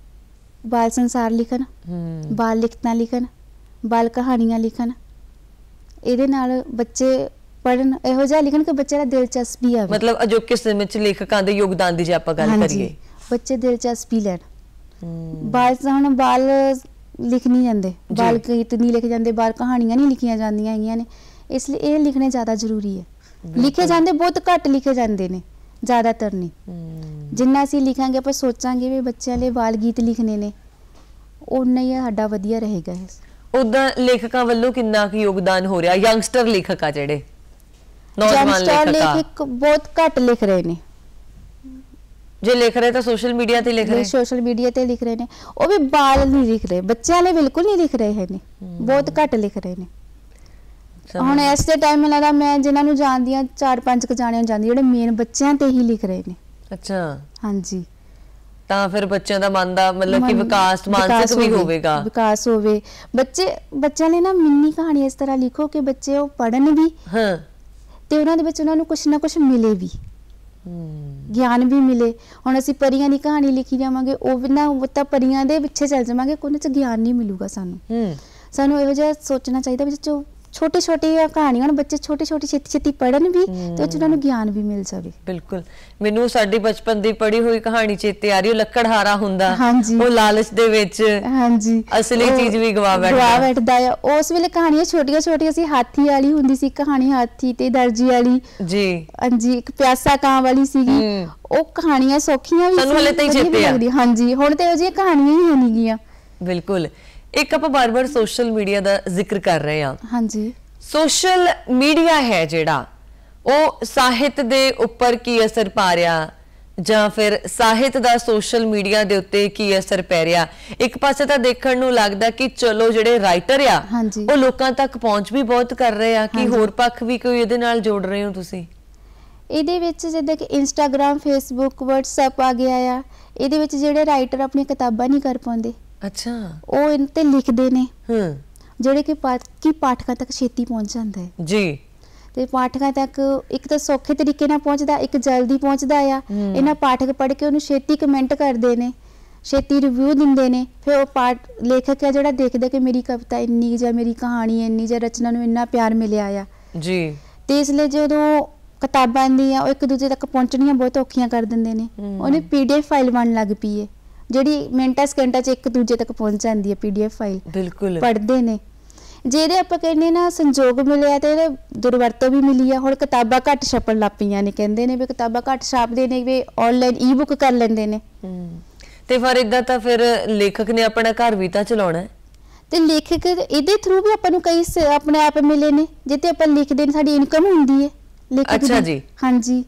ਬਾਲ ਸੰਸਾਰ ਲਿਖਣ, ਬਾਲ ਲਿਖਤਾਂ ਲਿਖਣ, ਬਾਲ ਕਹਾਣੀਆਂ ਲਿਖਣ, ਇਹਦੇ ਨਾਲ ਬੱਚੇ ਪੜ੍ਹਨ, ਇਹੋ ਜਿਹਾ ਲਿਖਣ ਕਿ ਬੱਚੇ ਦਾ ਦਿਲਚਸਪੀ ਆਵੇ। ਮਤਲਬ ਅਜੋਕੇ ਸਮੇਂ 'ਚ ਲੇਖਕਾਂ ਦੇ ਯੋਗਦਾਨ ਦੀ ਜੇ ਆਪਾਂ ਗੱਲ ਕਰੀਏ, ਬੱਚੇ ਦਿਲਚਸਪੀ ਲੈਣ। ਬਾਲ ਹੁਣ ਬਾਲ ਲਿਖ ਨਹੀਂ ਜਾਂਦੇ, ਬਾਲ ਗੀਤ ਨਹੀਂ ਲਿਖੇ ਜਾਂਦੇ, ਬਾਲ ਕਹਾਣੀਆਂ ਨਹੀਂ ਲਿਖੀਆਂ ਜਾਂਦੀਆਂ ਹੈਗੀਆਂ ਨੇ, ਇਸ ਲਈ ਇਹ ਲਿਖਣੇ ਜ਼ਿਆਦਾ ਜ਼ਰੂਰੀ ਹੈ। ਲਿਖੇ ਜਾਂਦੇ ਬਹੁਤ ਘੱਟ ਲਿਖੇ ਜਾਂਦੇ ਨੇ, ਜ਼ਿਆਦਾਤਰ ਨਹੀਂ। ਜਿੰਨਾ ਅਸੀਂ ਲਿਖਾਂਗੇ, ਆਪਾਂ ਸੋਚਾਂਗੇ ਵੀ ਬੱਚਿਆਂ ਲਈ ਬਾਲ ਗੀਤ ਲਿਖਣੇ ਨੇ, ਉਨਾ ਹੀ ਸਾਡਾ ਵਧੀਆ ਰਹੇਗਾ। ਉਦਾਂ ਲੇਖਕਾਂ ਵੱਲੋਂ ਕਿੰਨਾ ਕੁ ਯੋਗਦਾਨ ਹੋ ਰਿਹਾ, ਯੰਗਸਟਰ ਲੇਖਕ ਆ ਜਿਹੜੇ? ਨੌਜਵਾਨ ਲੇਖਕ ਲੇਖਕ ਬਹੁਤ ਘੱਟ ਲਿਖ ਰਹੇ ਨੇ। ਜੇ ਲਿਖ ਰਹੇ ਤਾਂ ਸੋਸ਼ਲ ਮੀਡੀਆ ਤੇ ਲਿਖ ਰਹੇ, ਸੋਸ਼ਲ ਮੀਡੀਆ ਤੇ ਲਿਖ ਰਹੇ ਨੇ, ਉਹ ਵੀ ਬਾਲ ਨਹੀਂ ਲਿਖ ਰਹੇ, ਬੱਚਿਆਂ ਲਈ ਬਿਲਕੁਲ ਨਹੀਂ ਲਿਖ ਰਹੇ ਹੈ ਨੇ, ਬਹੁਤ ਘੱਟ ਲਿਖ ਰਹੇ ਨੇ। ਹੁਣ ਇਸ ਦੇ ਟਾਈਮ ਮੈਨੂੰ ਲੱਗਦਾ ਮੈਂ ਜਿਨ੍ਹਾਂ ਨੂੰ ਜਾਣਦੀ ਆ ਚਾਰ ਪੰਜ ਕ ਜਾਣਿਆਂ ਨੂੰ ਜਾਣਦੀ ਜਿਹੜੇ ਮੇਨ ਬੱਚਿਆਂ ਤੇ ਹੀ ਲਿਖ ਰਹੇ ਨੇ। ਅੱਛਾ, ਹਾਂਜੀ। ਤਾਂ ਫਿਰ ਬੱਚਿਆਂ ਦਾ ਮਨ ਦਾ ਮਤਲਬ ਕਿ ਵਿਕਾਸ ਮਾਨਸਿਕ ਵੀ ਹੋਵੇਗਾ, ਵਿਕਾਸ ਹੋਵੇ। ਬੱਚੇ ਬੱਚਿਆਂ ਨੇ ਨਾ ਮਿੰਨੀ ਕਹਾਣੀ ਇਸ ਤਰ੍ਹਾਂ ਲਿਖੋ ਕਿ ਬੱਚੇ ਉਹ ਪੜ੍ਹਨ ਵੀ ਹਾਂ ਤੇ ਉਹਨਾਂ ਦੇ ਵਿੱਚ ਉਹਨਾਂ ਨੂੰ ਕੁਛ ਨਾ ਕੁਛ ਮਿਲੇ ਵੀ, ਗਿਆਨ ਵੀ ਮਿਲੇ। ਹੁਣ ਅਸੀਂ ਪਰੀਆਂ ਦੀ ਕਹਾਣੀ ਲਿਖੀ ਜਾਵਾਂਗੇ, ਉਹ ਵੀ ਨਾ ਉਹ ਤਾਂ ਪਰੀਆਂ ਦੇ ਪਿੱਛੇ ਚੱਲ ਜਾਵਾਂਗੇ, ਕੋਈ ਚ ਗਿਆਨ ਨਹੀਂ ਮਿਲੂਗਾ ਸਾਨੂੰ। ਸਾਨੂੰ ਇਹੋ ਜਿਹਾ ਸੋਚਣਾ ਚਾਹੀਦਾ ਵੀ ਜੋ ਛੋਟੀ ਛੋਟੀ ਕਹਾਣੀਆਂ ਹੁਣ ਬੱਚੇ ਛੋਟੀ ਛੋਟੀ ਛੇਤੀ ਛੇਤੀ ਪੜ੍ਹਨ ਵੀ ਤੇ ਉਹ ਚ ਉਹਨਾਂ ਨੂੰ ਗਿਆਨ ਵੀ ਮਿਲ ਜਾਵੇ। ਬਿਲਕੁਲ, ਮੈਨੂੰ ਸਾਡੀ ਬਚਪਨ ਦੀ ਪੜ੍ਹੀ ਹੋਈ ਕਹਾਣੀ ਚੇਤੇ ਆ ਰਹੀ, ਉਹ ਲੱਕੜਹਾਰਾ ਹੁੰਦਾ, ਹਾਂਜੀ, ਉਹ ਲਾਲਚ ਦੇ ਵਿੱਚ ਹਾਂਜੀ ਅਸਲੀ ਚੀਜ਼ ਵੀ ਗਵਾ ਬੈਠਦਾ ਗਵਾ ਬੈਠਦਾ ਆ। ਉਸ ਵੇਲੇ ਕਹਾਣੀਆਂ ਛੋਟੀਆਂ ਛੋਟੀਆਂ ਸੀ, ਹਾਥੀ ਵਾਲੀ ਹੁੰਦੀ ਸੀ ਕਹਾਣੀ, ਹਾਥੀ ਤੇ ਦਰਜੀ ਵਾਲੀ ਜੀ, ਹਾਂਜੀ, ਇੱਕ ਪਿਆਸਾ ਕਾਂ ਵਾਲੀ ਸੀਗੀ। ਉਹ ਕਹਾਣੀਆਂ ਸੌਖੀਆਂ ਵੀ ਸਾਨੂੰ ਹਲੇ ਤਾਈਂ ਚੇਤੇ ਆ। ਹਾਂਜੀ, ਹੁਣ ਤੇ ਇਹੋ ਜਿਹੀਆਂ ਕਹਾਣੀਆਂ ਹੀ ਨਹੀਂ ਗੀਆਂ। ਬਿਲਕੁਲ। ਇੱਕ ਆਪਾਂ ਬਾਰ-ਬਾਰ ਸੋਸ਼ਲ ਮੀਡੀਆ ਦਾ ਜ਼ਿਕਰ ਕਰ ਰਹੇ ਹਾਂ। ਹਾਂਜੀ, ਸੋਸ਼ਲ ਮੀਡੀਆ ਹੈ ਜਿਹੜਾ, ਉਹ ਸਾਹਿਤ ਦੇ ਉੱਪਰ ਕੀ ਅਸਰ ਪਾ ਰਿਹਾ ਜਾਂ ਫਿਰ ਸਾਹਿਤ ਦਾ ਸੋਸ਼ਲ ਮੀਡੀਆ ਦੇ ਉੱਤੇ ਕੀ ਅਸਰ ਪੈ ਰਿਹਾ? ਇੱਕ ਪਾਸੇ ਤਾਂ ਦੇਖਣ ਨੂੰ ਲੱਗਦਾ ਕਿ ਚਲੋ ਜਿਹੜੇ ਰਾਈਟਰ ਆ ਉਹ ਲੋਕਾਂ ਤੱਕ ਪਹੁੰਚ ਵੀ ਬਹੁਤ ਕਰ ਰਹੇ ਆ, ਕਿ ਹੋਰ ਪੱਖ ਵੀ ਕੋਈ ਇਹਦੇ ਨਾਲ ਜੋੜ ਰਹੇ ਹੋ ਤੁਸੀਂ? ਇਹਦੇ ਵਿੱਚ ਜਿੱਦਾਂ ਕਿ ਇੰਸਟਾਗ੍ਰਾਮ, ਫੇਸਬੁੱਕ, ਵਟਸਐਪ ਆ ਗਿਆ ਆ, ਇਹਦੇ ਵਿੱਚ ਜਿਹੜੇ ਰਾਈਟਰ ਆਪਣੀਆਂ ਕਿਤਾਬਾਂ ਨਹੀਂ ਕਰ ਪਾਉਂਦੇ, ਅੱਛਾ, ਉਹ ਇਹਨਾਂ ਤੇ ਲਿਖਦੇ ਨੇ, ਹੂੰ, ਜਿਹੜੇ ਕਿ ਕਿ ਪਾਠਕਾਂ ਤੱਕ ਛੇਤੀ ਪਹੁੰਚ ਜਾਂਦਾ ਹੈ ਜੀ। ਤੇ ਪਾਠਕਾਂ ਤੱਕ ਇੱਕ ਤਾਂ ਸੌਖੇ ਤਰੀਕੇ ਨਾਲ ਪਹੁੰਚਦਾ, ਇੱਕ ਜਲਦੀ ਪਹੁੰਚਦਾ ਆ। ਇਹਨਾਂ ਪਾਠਕ ਪੜ੍ਹ ਕੇ ਉਹਨੂੰ ਛੇਤੀ ਕਮੈਂਟ ਕਰਦੇ ਨੇ, ਛੇਤੀ ਰਿਵਿਊ ਦਿੰਦੇ ਨੇ, ਫਿਰ ਉਹ ਪਾਠ ਲੇਖਕ ਆ ਜਿਹੜਾ ਦੇਖਦਾ ਕਿ ਮੇਰੀ ਕਵਿਤਾ ਇੰਨੀ ਜਾਂ ਮੇਰੀ ਕਹਾਣੀ ਇੰਨੀ ਜਾਂ ਰਚਨਾ ਨੂੰ ਇੰਨਾ ਪਿਆਰ ਮਿਲਿਆ ਆ ਜੀ। ਤੇ ਇਸ ਲਈ ਜਦੋਂ ਕਿਤਾਬਾਂ ਦੀਆਂ ਉਹ ਇੱਕ ਦੂਜੇ ਤੱਕ ਪਹੁੰਚਣੀਆਂ ਬਹੁਤ ਔਖੀਆਂ ਕਰ ਦਿੰਦੇ ਨੇ। ਉਹਨੇ ਪੀਡੀਐਫ ਫਾਈਲ ਬਣਨ ਲੱਗ ਪਈ ਹੈ, ਜਿਹੜੀ ਮਿੰਟਾਂ ਸਕਿੰਟਾਂ 'ਚ ਇੱਕ ਦੂਜੇ ਤੱਕ ਪਹੁੰਚ ਜਾਂਦੀ ਹੈ ਪੀਡੀਐਫ ਫਾਈਲ। ਬਿਲਕੁਲ, ਪੜ੍ਹਦੇ ਨੇ। ਜਿਹਦੇ ਆਪਾਂ ਕਹਿੰਦੇ ਨਾ ਸੰਜੋਗ ਮਿਲਿਆ ਤੇ ਇਹਦੇ ਦੁਰਵਰਤੋਂ ਵੀ ਮਿਲੀ ਆ। ਹੁਣ ਕਿਤਾਬਾਂ ਘੱਟ ਛਪਣ ਲੱਗ ਪਈਆਂ ਨੇ, ਕਹਿੰਦੇ ਨੇ ਵੀ ਕਿਤਾਬਾਂ ਘੱਟ ਛਾਪਦੇ ਨੇ, ਵੀ ਆਨਲਾਈਨ ਈ ਬੁੱਕ ਕਰ ਲੈਂਦੇ ਨੇ। ਤੇ ਫਿਰ ਇਦਾਂ ਤਾਂ ਫਿਰ ਲੇਖਕ ਨੇ ਆਪਣਾ ਘਰ ਵੀ ਤਾਂ ਚਲਾਉਣਾ ਹੈ, ਤੇ ਲੇਖਕ ਇਹਦੇ ਥਰੂ ਵੀ ਆਪਾਂ ਨੂੰ ਕਈ ਆਪਣੇ ਆਪ ਮਿਲੇ ਨੇ ਜਿੱਥੇ ਆਪਾਂ ਲਿਖਦੇ ਨੇ, ਸਾਡੀ ਇਨਕਮ ਹੁੰਦੀ ਹੈ ਲੇਖਕ। ਅੱਛਾ ਜੀ, ਹਾਂਜੀ।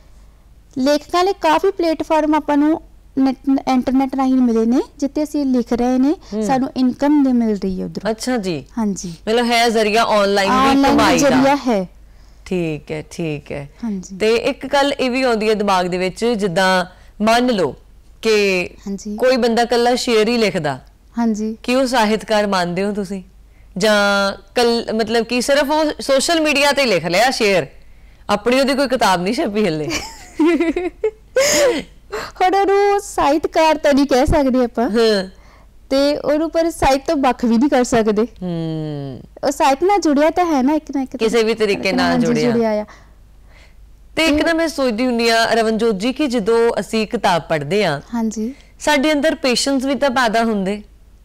ਲੇਖਕਾਂ ਲਈ ਕਾਫੀ ਪਲੇਟਫਾਰਮ ਆਪਾਂ ਨੂੰ ਇੰਟਰਨੈਟ ਰਾਹੀਂ ਮਿਲੇ ਨੇ ਜਿੱਥੇ ਅਸੀਂ ਲਿਖ ਰਹੇ ਨੇ, ਸਾਨੂੰ ਇਨਕਮ ਦੇ ਮਿਲ ਰਹੀ ਹੈ ਉਧਰ। ਅੱਛਾ ਜੀ, ਹਾਂਜੀ, ਮਤਲਬ ਹੈ ਜ਼ਰੀਆ ਆਨਲਾਈਨ ਵੀ ਕਮਾਈ ਦਾ ਜ਼ਰੀਆ ਹੈ। ਠੀਕ ਹੈ, ਠੀਕ ਹੈ। ਹਾਂਜੀ। ਤੇ ਇੱਕ ਗੱਲ ਇਹ ਵੀ ਆਉਂਦੀ ਹੈ ਦਿਮਾਗ ਦੇ ਵਿੱਚ, ਜਿੱਦਾਂ ਮੰਨ ਲਓ ਕਿ ਕੋਈ ਬੰਦਾ ਕੱਲਾ ਸ਼ੇਅਰ ਹੀ ਲਿਖਦਾ, ਹਾਂਜੀ, ਕਿ ਉਹ ਸਾਹਿਤਕਾਰ ਮੰਨਦੇ ਹੋ ਤੁਸੀਂ? ਜਾਂ ਕੱਲ ਮਤਲਬ ਕਿ ਸਿਰਫ ਉਹ ਸੋਸ਼ਲ ਮੀਡੀਆ ਤੇ ਲਿਖ ਲਿਆ ਸ਼ੇਅਰ, ਆਪਣੀ ਉਹਦੀ ਕੋਈ ਕਿਤਾਬ ਨਹੀਂ ਛਪੀ ਹਲੇ? ਹੁਣ ਉਹਨੂੰ ਸਾਹਿਤਕਾਰ ਤਾਂ ਨਹੀਂ ਕਹਿ ਸਕਦੇ ਆਪਾਂ, ਤੇ ਉਹਨੂੰ ਪਰ ਸਾਹਿਤ ਤੋਂ ਵੱਖ ਵੀ ਨਹੀਂ ਕਰ ਸਕਦੇ। ਉਹ ਸਾਹਿਤ ਨਾਲ ਜੁੜਿਆ ਤਾਂ ਹੈ ਨਾ, ਇੱਕ ਨਾ ਇੱਕ ਕਿਸੇ ਵੀ ਤਰੀਕੇ ਨਾਲ ਜੁੜਿਆ ਆ। ਤੇ ਇੱਕ ਨਾ ਮੈਂ ਸੋਚਦੀ ਹੁੰਦੀ ਆ ਰਵਨਜੋਤ ਜੀ ਕਿ ਜਦੋਂ ਅਸੀਂ ਕਿਤਾਬ ਪੜ੍ਹਦੇ ਆ, ਹਾਂਜੀ, ਸਾਡੇ ਅੰਦਰ ਪੇਸ਼ੈਂਸ ਵੀ ਤਾਂ ਪੈਦਾ ਹੁੰਦੇ।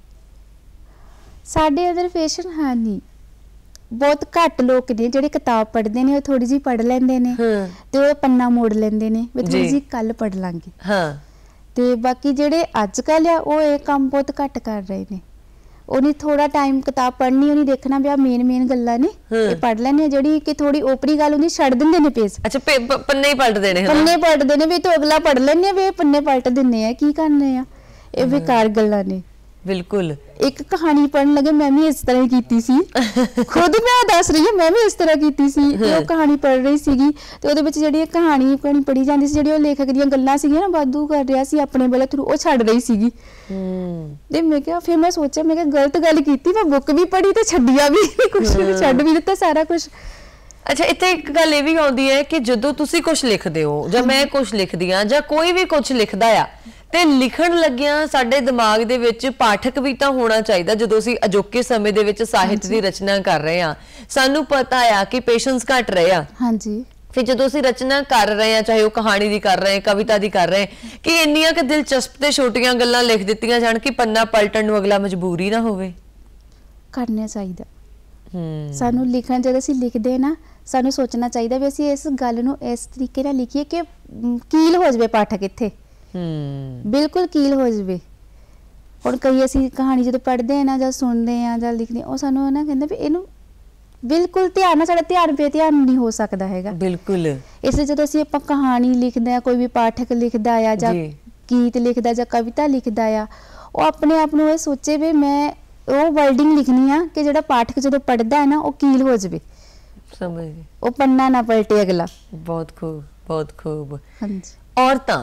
ਸਾਡੇ ਅੰਦਰ ਪੇਸ਼ੈਂਸ ਹੈ ਨਹੀਂ, ਬਹੁਤ ਘੱਟ ਲੋਕ ਨੇ ਜਿਹੜੇ ਕਿਤਾਬ ਪੜ੍ਹਦੇ ਨੇ, ਉਹ ਥੋੜੀ ਜਿਹੀ ਪੜ੍ਹ ਲੈਂਦੇ ਨੇ ਤੇ ਉਹ ਪੰਨਾ ਮੋੜ ਲੈਂਦੇ ਨੇ ਵੀ ਥੋੜੀ ਜਿਹੀ ਕੱਲ ਪੜ੍ਹ ਲਾਂਗੇ। ਹਾਂ, ਤੇ ਬਾਕੀ ਜਿਹੜੇ ਅੱਜ ਕੱਲ੍ਹ ਆ ਉਹ ਇਹ ਕੰਮ ਬਹੁਤ ਘੱਟ ਕਰ ਰਹੇ ਨੇ। ਉਹਨੇ ਥੋੜਾ ਟਾਈਮ ਕਿਤਾਬ ਪੜ੍ਹਨੀ, ਉਹਨੇ ਦੇਖਣਾ ਵੀ ਆ ਮੇਨ ਮੇਨ ਗੱਲਾਂ ਨੇ, ਇਹ ਪੜ੍ਹ ਲੈਣੇ, ਜਿਹੜੀ ਕਿ ਥੋੜੀ ਓਪਰੀ ਗੱਲ ਹੁੰਦੀ ਛੱਡ ਦਿੰਦੇ ਨੇ ਪੇਜ। ਅੱਛਾ, ਪੰਨੇ ਹੀ ਪਲਟਦੇ ਨੇ, ਪੰਨੇ ਪਲਟਦੇ ਨੇ ਵੀ ਤੂੰ ਅਗਲਾ ਪੜ੍ਹ ਲੈਣੇ, ਵੀ ਪੰਨੇ ਪਲਟ ਦਿੰਨੇ ਆ, ਕੀ ਕਰਨੇ ਆ, ਇਹ ਬੇਕਾਰ ਗੱਲਾਂ ਨੇ। ਬਿਲਕੁਲ। ਇੱਕ ਕਹਾਣੀ ਪੜ੍ਹਨ ਲੱਗੇ ਮੈਂ ਵੀ ਇਸ ਤਰ੍ਹਾਂ ਹੀ ਕੀਤੀ ਸੀ, ਖੁਦ ਮੈਂ ਦੱਸ ਰਹੀ ਹਾਂ, ਮੈਂ ਵੀ ਇਸ ਤਰ੍ਹਾਂ ਕੀਤੀ ਸੀ। ਉਹ ਕਹਾਣੀ ਪੜ੍ਹ ਰਹੀ ਸੀਗੀ ਤੇ ਉਹਦੇ ਵਿੱਚ ਜਿਹੜੀ ਕਹਾਣੀ ਕਹਾਣੀ ਪੜ੍ਹੀ ਜਾਂਦੀ ਸੀ, ਜਿਹੜੀ ਉਹ ਲੇਖਕ ਦੀਆਂ ਗੱਲਾਂ ਸੀਗੀਆਂ ਨਾ ਵਾਧੂ ਕਰ ਰਿਹਾ ਸੀ ਆਪਣੇ ਵੱਲ ਥਰੂ, ਉਹ ਛੱਡ ਰਹੀ ਸੀਗੀ। ਤੇ ਮੈਂ ਕਿਹਾ, ਫਿਰ ਮੈਂ ਸੋਚਿਆ, ਮੈਂ ਕਿਹਾ ਗਲਤ ਗੱਲ ਕੀਤੀ, ਮੈਂ ਬੁੱਕ ਵੀ ਪੜ੍ਹੀ ਤੇ ਛੱਡਿਆ ਵੀ ਕੁਛ, ਛੱਡ ਵੀ ਦਿੱਤਾ ਸਾਰਾ ਕੁਛ। ਅੱਛਾ, ਇੱਥੇ ਇੱਕ ਗੱਲ ਇਹ ਵੀ ਆਉਂਦੀ ਹੈ ਕਿ ਜਦੋਂ ਤੁਸੀਂ ਕੁਛ ਲਿਖਦੇ ਹੋ ਜਾਂ ਮੈਂ ਕੁਛ ਲਿਖਦੀ ਹਾਂ ਜਾਂ ਕੋਈ ਵੀ ਕੁਛ ਲਿਖਦਾ ਆ, ਤੇ ਲਿਖਣ ਲੱਗਿਆ ਸਾਡੇ ਦਿਮਾਗ ਦੇ ਵਿੱਚ ਪਾਠਕ ਵੀ ਤਾਂ ਹੋਣਾ ਚਾਹੀਦਾ। ਜਦੋਂ ਅਸੀਂ ਅਜੋਕੇ ਸਮੇਂ ਦੇ ਵਿੱਚ ਸਾਹਿਤ ਦੀ ਰਚਨਾ ਕਰ ਰਹੇ ਹਾਂ, ਸਾਨੂੰ ਪਤਾ ਆ ਕਿ ਪੇਸ਼ੈਂਸ ਘਟ ਰਹੇ ਆ, ਹਾਂਜੀ, ਫਿਰ ਜਦੋਂ ਅਸੀਂ ਰਚਨਾ ਕਰ ਰਹੇ ਹਾਂ, ਚਾਹੇ ਉਹ ਕਹਾਣੀ ਦੀ ਕਰ ਰਹੇ ਹਾਂ, ਕਵਿਤਾ ਦੀ ਕਰ ਰਹੇ, ਕਿ ਇੰਨੀਆਂ ਕਿ ਦਿਲਚਸਪ ਤੇ ਛੋਟੀਆਂ ਗੱਲਾਂ ਲਿਖ ਦਿੱਤੀਆਂ ਜਾਣ ਕਿ ਪੰਨਾ ਪਲਟਣ ਨੂੰ ਅਗਲਾ ਮਜਬੂਰ ਹੀ ਨਾ ਹੋਵੇ। ਕਰਨਾ ਚਾਹੀਦਾ ਸਾਨੂੰ ਲਿਖਣ, ਜਦੋਂ ਅਸੀਂ ਲਿਖਦੇ ਨਾ, ਸਾਨੂੰ ਸੋਚਣਾ ਚਾਹੀਦਾ ਵੀ ਅਸੀਂ ਇਸ ਗੱਲ ਨੂੰ ਇਸ ਤਰੀਕੇ ਨਾਲ ਲਿਖੀਏ ਕਿ ਕੀਲ ਹੋ ਜਾਵੇ ਪਾਠਕ ਇੱਥੇ, ਬਿਲਕੁਲ ਕੀਲ ਹੋ ਜਾਵੇ। ਹੁਣ ਕਈ ਅਸੀਂ ਕਹਾਣੀ ਜਦੋਂ ਪੜ੍ਹਦੇ ਆ ਨਾ ਜਾਂ ਸੁਣਦੇ ਆ ਜਾਂ ਲਿਖਦੇ, ਉਹ ਸਾਨੂੰ ਨਾ ਕਹਿੰਦੇ ਵੀ ਇਹਨੂੰ ਬਿਲਕੁਲ ਧਿਆਨ ਨਾਲ, ਸਾਡਾ ਧਿਆਨ ਬੇਧਿਆਨ ਨਹੀਂ ਹੋ ਸਕਦਾ ਹੈਗਾ। ਬਿਲਕੁਲ। ਇਸ ਲਈ ਜਦੋਂ ਅਸੀਂ ਆਪਾਂ ਕਹਾਣੀ ਲਿਖਦੇ ਆ, ਕੋਈ ਵੀ ਪਾਠਕ ਲਿਖਦਾ ਆ ਜਾਂ ਗੀਤ ਲਿਖਦਾ ਜਾਂ ਕਵਿਤਾ ਲਿਖਦਾ ਆ, ਉਹ ਆਪਣੇ ਆਪ ਨੂੰ ਇਹ ਸੋਚੇ ਵੀ ਮੈਂ ਉਹ ਵਰਡਿੰਗ ਲਿਖਣੀ ਆ ਕਿ ਜਿਹੜਾ ਪਾਠਕ ਜਦੋਂ ਪੜ੍ਹਦਾ ਹੈ ਨਾ ਉਹ ਕੀਲ ਹੋ ਜਾਵੇ, ਸਮਝ ਗਈ, ਉਹ ਪੰਨਾ ਨਾ ਪਲਟੇ ਅਗਲਾ। ਬਹੁਤ ਖੂਬ, ਬਹੁਤ ਖੂਬ। ਹਾਂਜੀ। ਔਰਤਾਂ,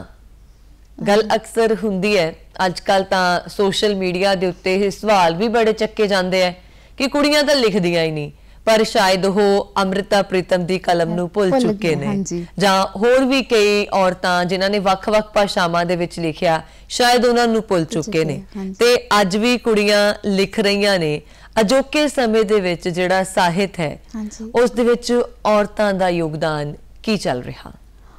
ਗੱਲ ਅਕਸਰ ਹੁੰਦੀ ਹੈ ਅੱਜ ਕੱਲ ਤਾਂ ਸੋਸ਼ਲ ਮੀਡੀਆ ਦੇ ਉੱਤੇ ਇਹ ਸਵਾਲ ਵੀ ਬੜੇ ਚੱਕੇ ਜਾਂਦੇ ਆ ਕਿ ਕੁੜੀਆਂ ਤਾਂ ਲਿਖਦੀਆਂ ਹੀ ਨਹੀਂ, ਪਰ ਸ਼ਾਇਦ ਉਹ ਅੰਮ੍ਰਿਤਾ ਪ੍ਰੀਤਮ ਦੀ ਕਲਮ ਨੂੰ ਭੁੱਲ ਚੁੱਕੇ ਨੇ, ਜਾਂ ਹੋਰ ਵੀ ਕਈ ਔਰਤਾਂ ਜਿਨ੍ਹਾਂ ਨੇ ਵੱਖ-ਵੱਖ ਭਾਸ਼ਾਵਾਂ ਦੇ ਵਿੱਚ ਲਿਖਿਆ ਸ਼ਾਇਦ ਉਹਨਾਂ ਨੂੰ ਭੁੱਲ ਚੁੱਕੇ ਨੇ। ਤੇ ਅੱਜ ਵੀ ਕੁੜੀਆਂ ਲਿਖ ਰਹੀਆਂ ਨੇ। ਅਜੋਕੇ ਸਮੇਂ ਦੇ ਵਿੱਚ ਜਿਹੜਾ ਸਾਹਿਤ ਹੈ ਉਸ ਦੇ ਵਿੱਚ ਔਰਤਾਂ ਦਾ ਯੋਗਦਾਨ ਕੀ ਚੱਲ ਰਿਹਾ?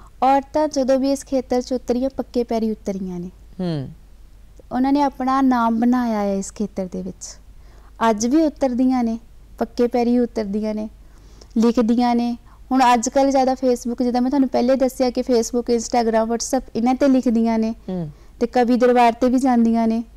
ਔਰਤਾਂ ਜਦੋਂ ਵੀ ਇਸ ਖੇਤਰ 'ਚ ਉਤਰੀਆਂ ਪੱਕੇ ਪੈਰੀ ਉਤਰੀਆਂ ਨੇ। ਹੂੰ। ਉਹਨਾਂ ਨੇ ਆਪਣਾ ਨਾਮ ਬਣਾਇਆ ਹੈ ਇਸ ਖੇਤਰ ਦੇ ਵਿੱਚ। ਅੱਜ ਵੀ ਉਤਰਦੀਆਂ ਨੇ, ਪੱਕੇ ਪੈਰੀ ਉਤਰਦੀਆਂ ਨੇ, ਲਿਖਦੀਆਂ ਨੇ। ਹੁਣ ਅੱਜ ਕੱਲ੍ਹ ਜ਼ਿਆਦਾ ਫੇਸਬੁੱਕ, ਜਿੱਦਾਂ ਮੈਂ ਤੁਹਾਨੂੰ ਪਹਿਲੇ ਦੱਸਿਆ ਕਿ ਫੇਸਬੁੱਕ, ਇੰਸਟਾਗ੍ਰਾਮ, ਵਟਸਐਪ ਇਹਨਾਂ ਤੇ ਲਿਖਦੀਆਂ ਨੇ ਤੇ ਕਵੀ ਦਰਬਾਰ ਤੇ ਵੀ ਜਾਂਦੀਆਂ ਨੇ।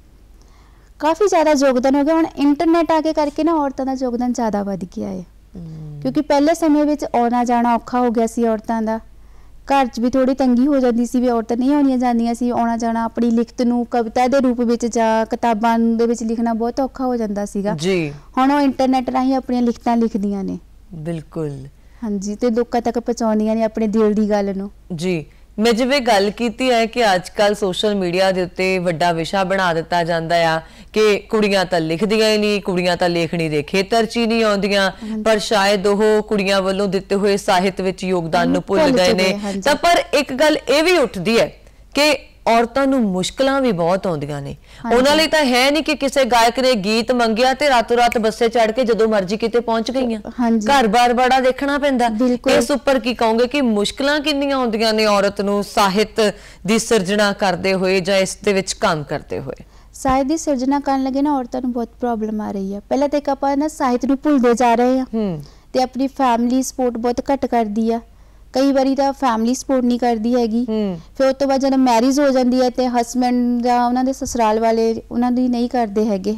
ਕਾਫੀ ਜ਼ਿਆਦਾ ਯੋਗਦਾਨ ਹੋ ਗਿਆ। ਹੁਣ ਇੰਟਰਨੈਟ ਆ ਕੇ ਕਰਕੇ ਨਾ ਔਰਤਾਂ ਦਾ ਯੋਗਦਾਨ ਜ਼ਿਆਦਾ ਵੱਧ ਗਿਆ ਹੈ, ਕਿਉਂਕਿ ਪਹਿਲੇ ਸਮੇਂ ਵਿੱਚ ਆਉਣਾ ਜਾਣਾ ਔਖਾ ਹੋ ਗਿਆ ਸੀ ਔਰਤਾਂ ਦਾ। ਘਰ 'ਚ ਵੀ ਥੋੜੀ ਤੰਗੀ ਹੋ ਜਾਂਦੀ ਸੀ ਵੀ ਔਰਤਾਂ ਨਹੀਂ ਆਉਣੀਆਂ ਜਾਂਦੀਆਂ ਸੀ, ਆਉਣਾ ਜਾਣਾ ਆਪਣੀ ਲਿਖਤ ਨੂੰ ਕਵਿਤਾ ਦੇ ਰੂਪ ਵਿੱਚ ਜਾਂ ਕਿਤਾਬਾਂ ਦੇ ਵਿੱਚ ਲਿਖਣਾ ਬਹੁਤ ਔਖਾ ਹੋ ਜਾਂਦਾ ਸੀਗਾ ਜੀ। ਹੁਣ ਉਹ ਇੰਟਰਨੈਟ ਰਾਹੀਂ ਆਪਣੀਆਂ ਲਿਖਤਾਂ ਲਿਖਦੀਆਂ ਨੇ। ਬਿਲਕੁਲ। ਹਾਂਜੀ, ਤੇ ਲੋਕਾਂ ਤੱਕ ਪਹੁੰਚਾਉਂਦੀਆਂ ਨੇ ਆਪਣੇ ਦਿਲ ਦੀ ਗੱਲ ਨੂੰ ਜੀ। ਮੈਂ ਜਿਵੇਂ ਗੱਲ ਕੀਤੀ ਹੈ ਕਿ ਅੱਜ ਕੱਲ ਸੋਸ਼ਲ ਮੀਡੀਆ ਦੇ ਉੱਤੇ ਵੱਡਾ ਵਿਸ਼ਾ ਬਣਾ ਦਿੱਤਾ ਜਾਂਦਾ ਆ ਕਿ ਕੁੜੀਆਂ ਤਾਂ ਲਿਖਦੀਆਂ ਹੀ ਨਹੀਂ, ਕੁੜੀਆਂ ਤਾਂ ਲੇਖਣੀ ਦੇ ਖੇਤਰ 'ਚ ਹੀ ਨਹੀਂ ਆਉਂਦੀਆਂ, ਪਰ ਸ਼ਾਇਦ ਉਹ ਕੁੜੀਆਂ ਵੱਲੋਂ ਦਿੱਤੇ ਹੋਏ ਸਾਹਿਤ ਵਿੱਚ ਯੋਗਦਾਨ ਨੂੰ ਭੁੱਲ ਗਏ ਨੇ। ਤਾਂ ਪਰ ਇੱਕ ਗੱਲ ਇਹ ਵੀ ਉੱਠਦੀ ਹੈ ਕਿ ਔਰਤਾਂ ਨੂੰ ਮੁਸ਼ਕਲਾਂ ਵੀ ਬਹੁਤ ਆਉਂਦੀਆਂ ਨੇ। ਉਹਨਾਂ ਲਈ ਤਾਂ ਹੈ ਨਹੀਂ ਕਿ ਕਿਸੇ ਗਾਇਕ ਨੇ ਗੀਤ ਮੰਗਿਆ ਤੇ ਰਾਤੋਂ ਰਾਤ ਬੱਸੇ ਚੜ੍ਹ ਕੇ ਜਦੋਂ ਮਰਜ਼ੀ ਕਿਤੇ ਪਹੁੰਚ ਗਈਆਂ। ਘਰ-ਬਾਰ ਬੜਾ ਦੇਖਣਾ ਪੈਂਦਾ। ਇਸ ਉੱਪਰ ਕੀ ਕਹੋਗੇ ਕਿ ਮੁਸ਼ਕਲਾਂ ਕਿੰਨੀਆਂ ਆਉਂਦੀਆਂ ਨੇ ਔਰਤ ਨੂੰ ਸਾਹਿਤ ਦੀ ਸਿਰਜਣਾ ਕਰਦੇ ਹੋਏ ਜਾਂ ਇਸ ਦੇ ਵਿੱਚ ਕੰਮ ਕਰਦੇ ਹੋਏ? ਸਾਹਿਤ ਦੀ ਸਿਰਜਣਾ ਕਰਨ ਲੱਗੇ ਨਾ ਔਰਤਾਂ ਨੂੰ ਬਹੁਤ ਪ੍ਰੋਬਲਮ ਆ ਰਹੀ ਹੈ। ਪਹਿਲਾਂ ਤਾਂ ਇੱਕ ਆਪਾਂ ਨਾ ਸਾਹਿਤ ਨੂੰ ਭੁੱਲਦੇ ਜਾ ਰਹੇ ਹਾਂ ਤੇ ਆਪਣੀ ਫੈਮਿਲੀ ਸਪੋਰਟ ਬਹੁਤ ਘੱਟ ਕਰਦੀ ਆ। ਕਈ ਵਾਰੀ ਤਾਂ ਫੈਮਿਲੀ ਸਪੋਰਟ ਨਹੀਂ ਕਰਦੀ ਹੈਗੀ। ਫਿਰ ਉਸ ਤੋਂ ਬਾਅਦ ਜਦੋਂ ਮੈਰਿਜ ਹੋ ਜਾਂਦੀ ਹੈ ਤੇ ਹਸਬੈਂਡ ਜਾਂ ਉਹਨਾਂ ਦੇ ਸਸੁਰਾਲ ਵਾਲੇ ਉਹਨਾਂ ਦੀ ਨਹੀਂ ਕਰਦੇ ਹੈਗੇ।